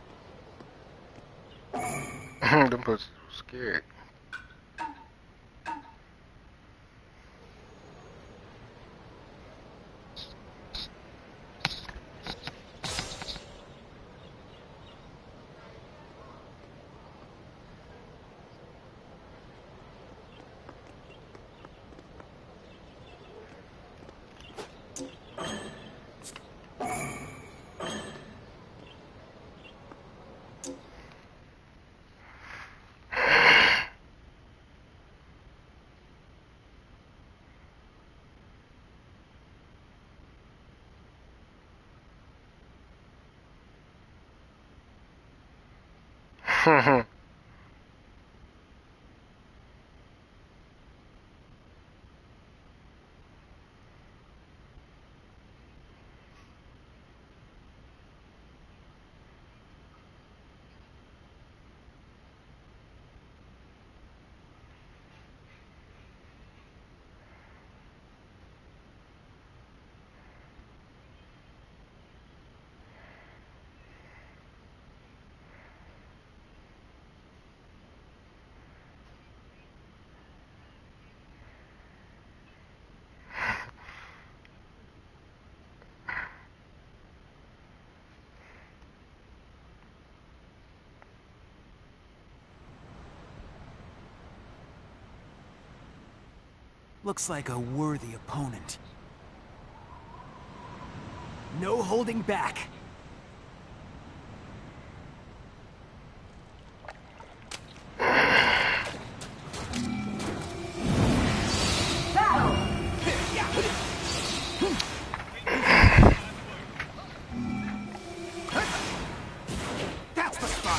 Them pussies scared. Looks like a worthy opponent. No holding back. That's the spot.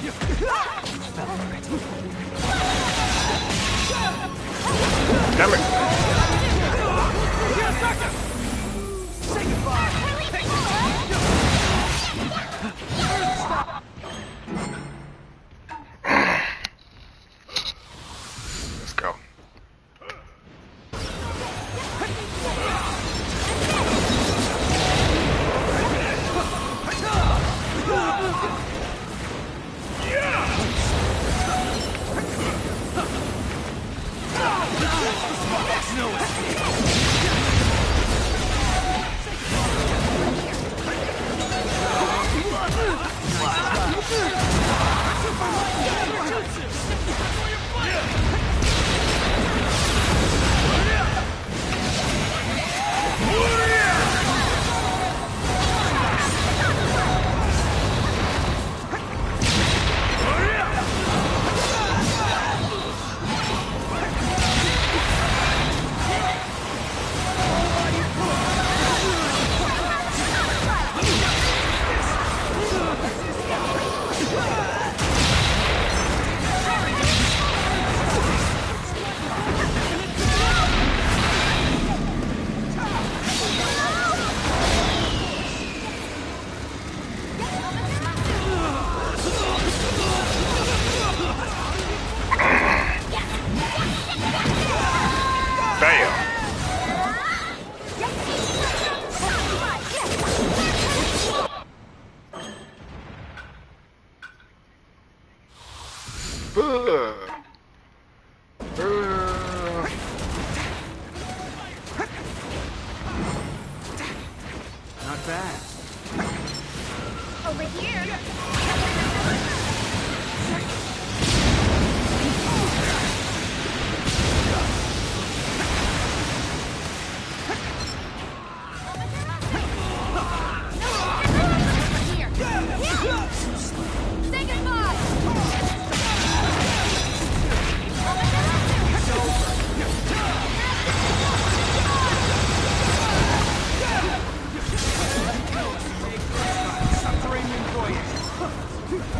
Damn it. Say goodbye. Let's go. Not bad. Over here. Say goodbye. Subterranean voyage.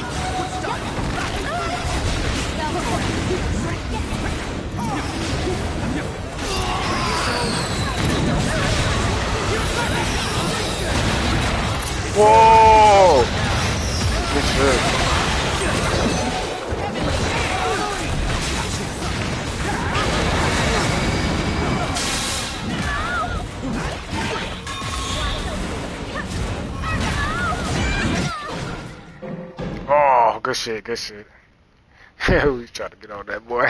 Whoa! Good shit. Oh, good shit, good shit. We trying to get on that boy.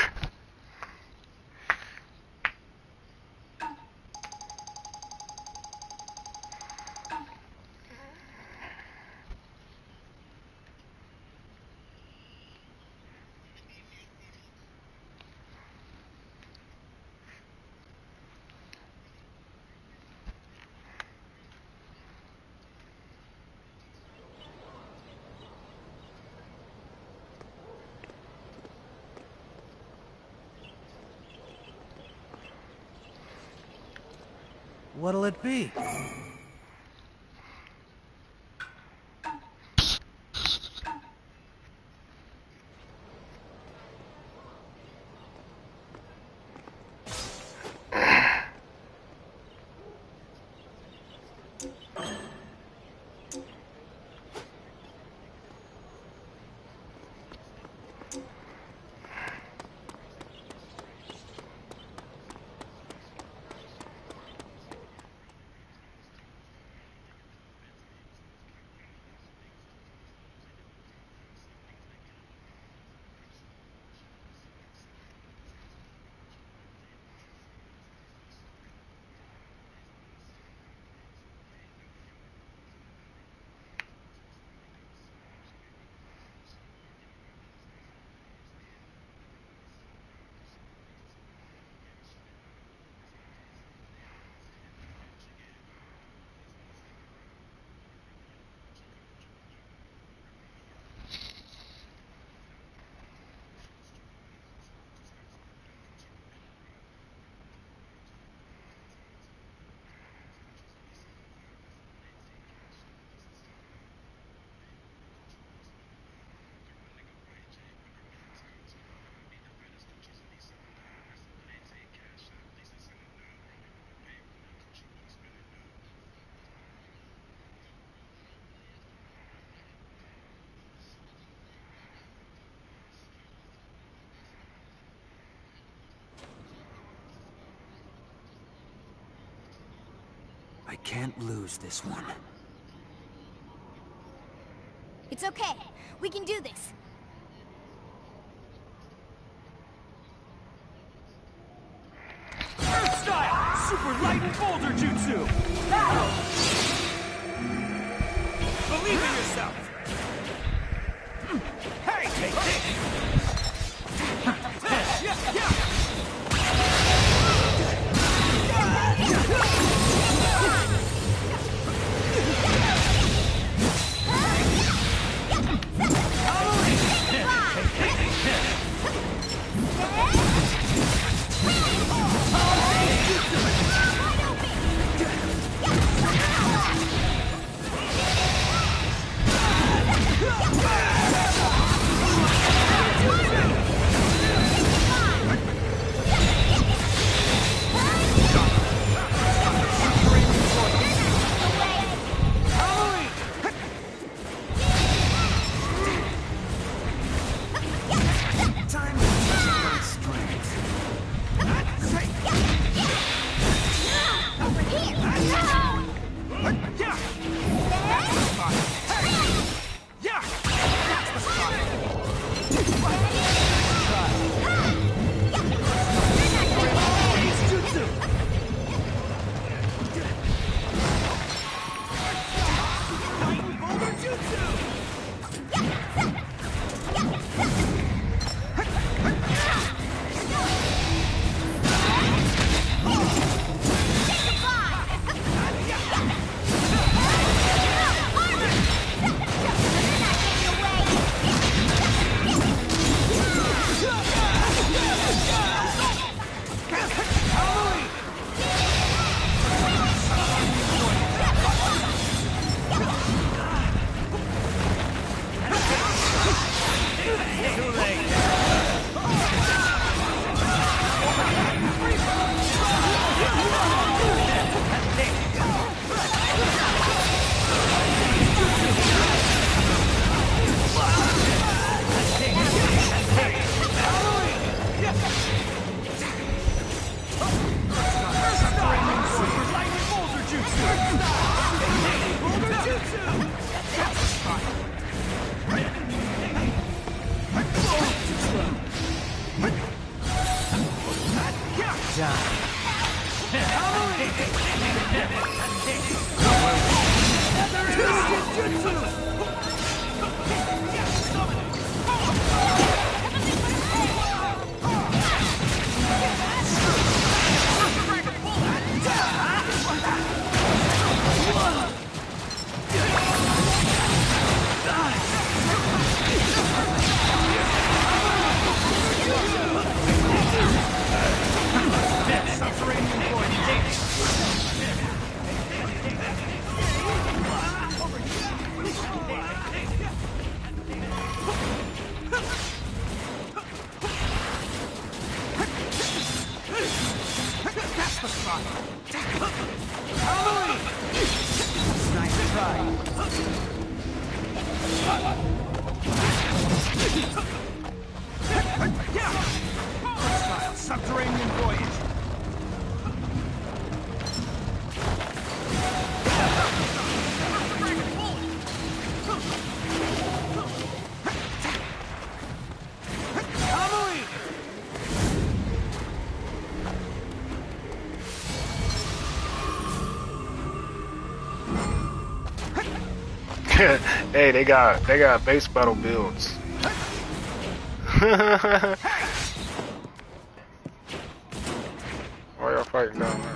What'll it be? I can't lose this one. It's okay. We can do this. Earth style! Super light boulder jutsu! Believe in yourself! Hey, take this! Yeah, yeah. Subterranean voyage. Hey, they got they got base battle builds. Why y'all fighting down there?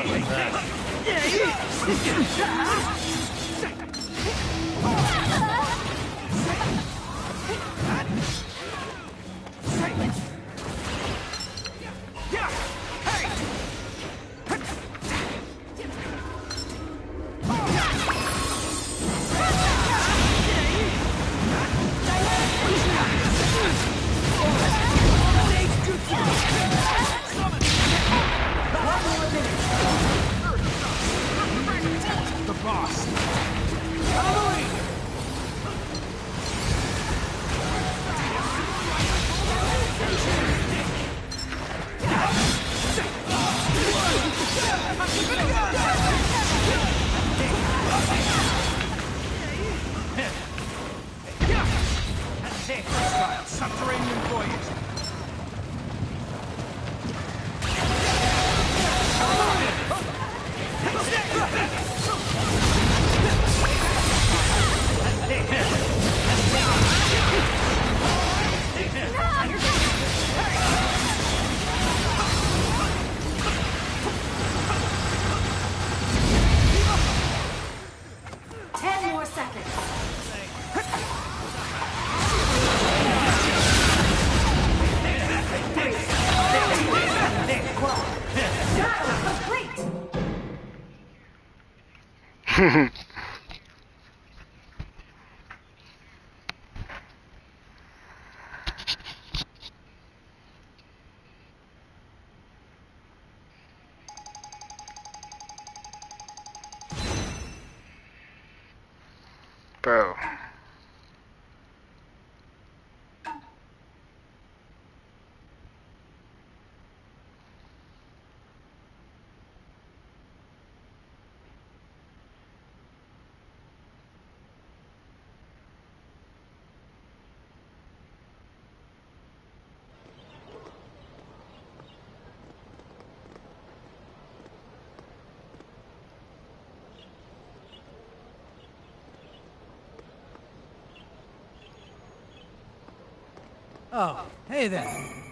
Subterranean voyage. Ten more seconds. Bro. Oh, hey there.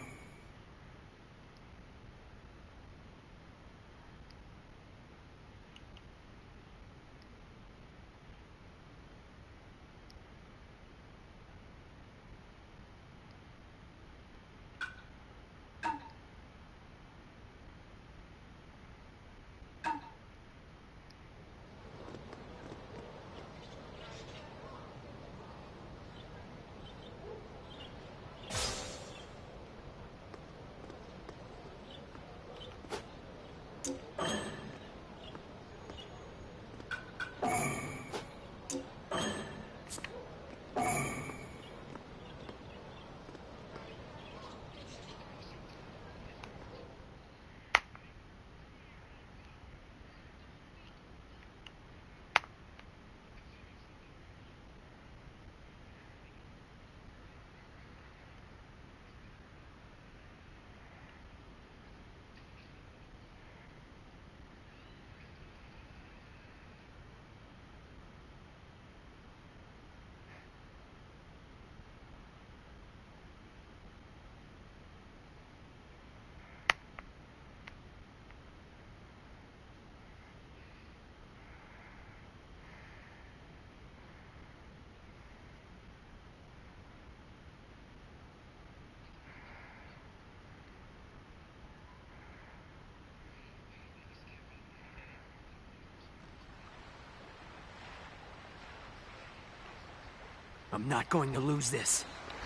I'm not going to lose this.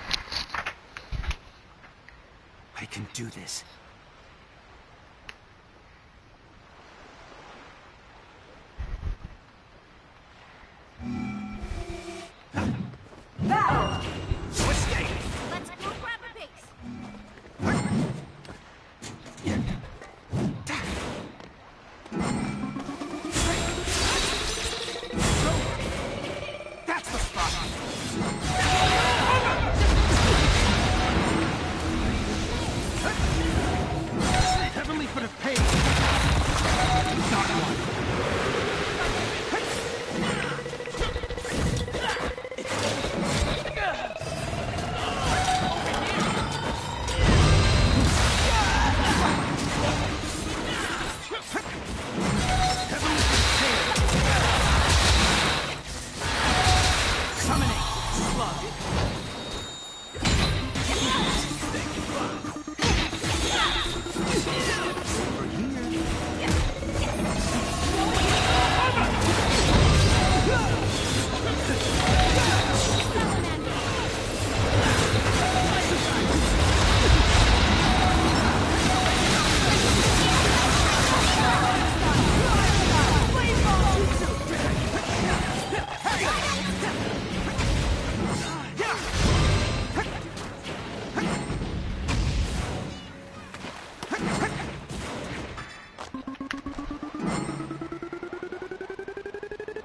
I can do this. Battle! Mistake! Let's go grab a pace. That's the spot!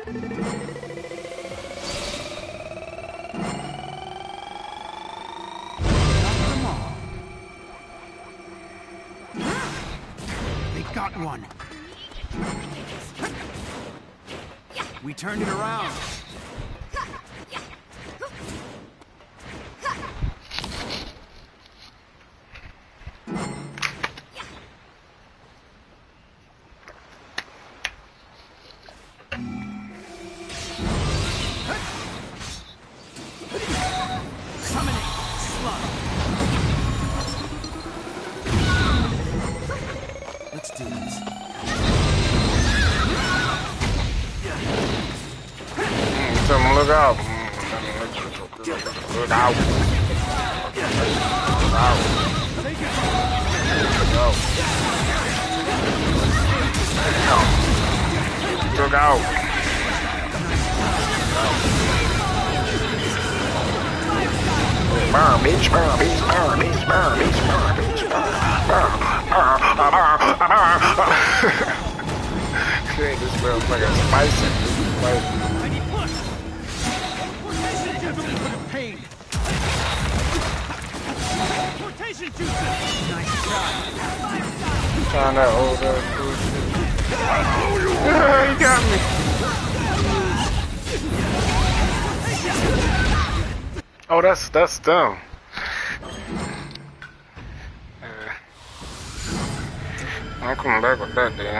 They got one. We turned it around. Let's do this. Some look out. Look out. Look out. Look out. Burn, bitch, burn, bitch, burn, bitch, burn, bitch, burn, bitch, burn, burn, burn, burn, burn. This smells like a spicy. Spicy. Pain. Rotation juices. Nice try. Trying that old ass bullshit. He got me. Oh, that's that's dumb. Uh, I'm coming back with that then.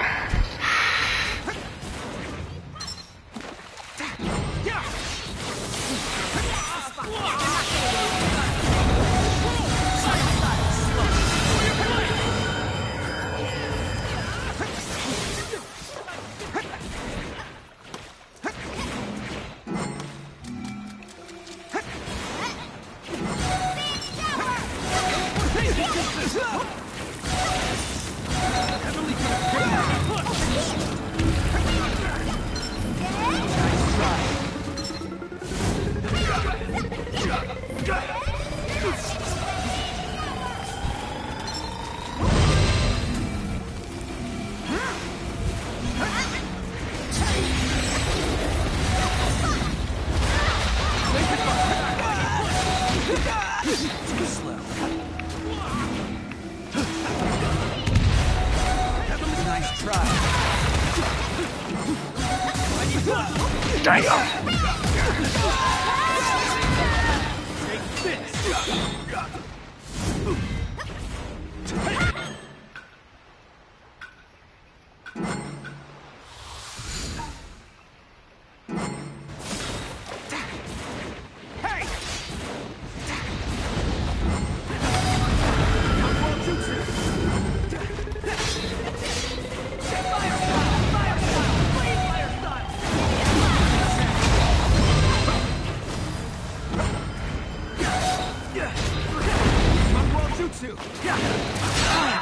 Jutsu. Yeah.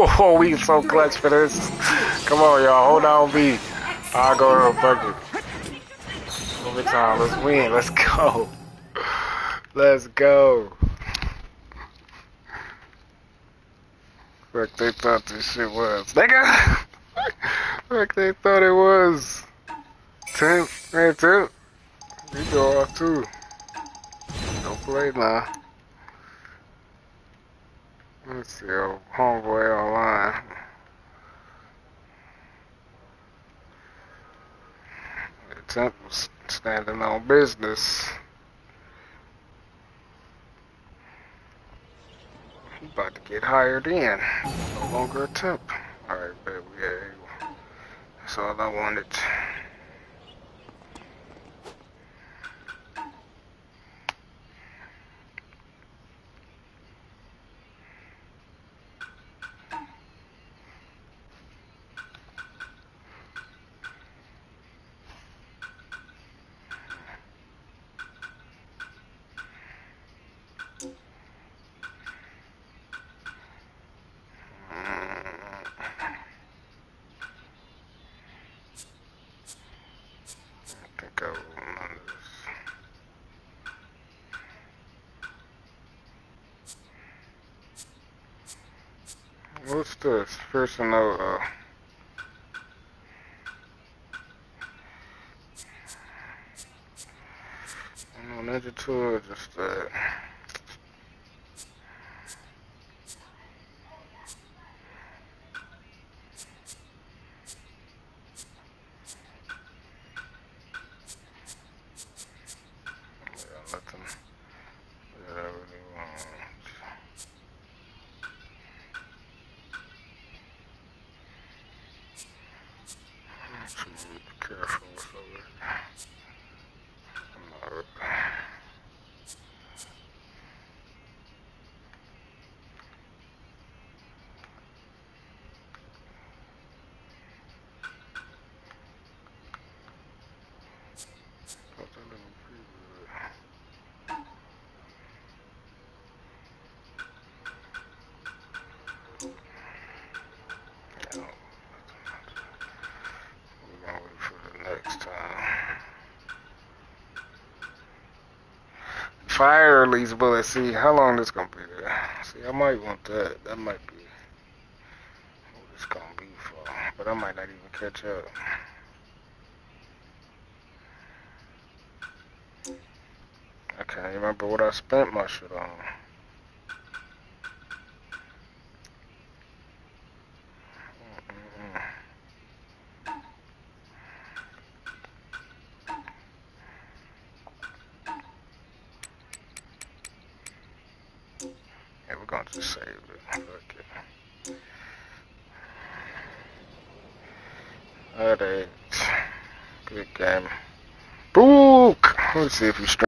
Oh, we so clutch for this. Come on, y'all. Hold on, B. I'll go to fuck it. Overtime. Let's win. Let's go. Let's go. Fuck, they thought this shit was. Nigga! Fuck, they thought it was. Ten. Man, ten. We go off too. Don't play now. Let's see, oh, homeboy online. The temp was standing on business. He about to get hired in. No longer a temp. Alright, baby, yeah. That's all I wanted. What's this? First and no, uh, no Ninja Tour, just that. Yeah, nothing that I really want. Be careful with it. I'm not. Fire release bullet. See how long this gonna be there. See, I might want that. That might be what it's gonna be for. But I might not even catch up. I can't remember what I spent my shit on. Mm-mm-mm. Yeah, we're gonna just save it. Fuck it. Alright. Good game. Book! Let's see if you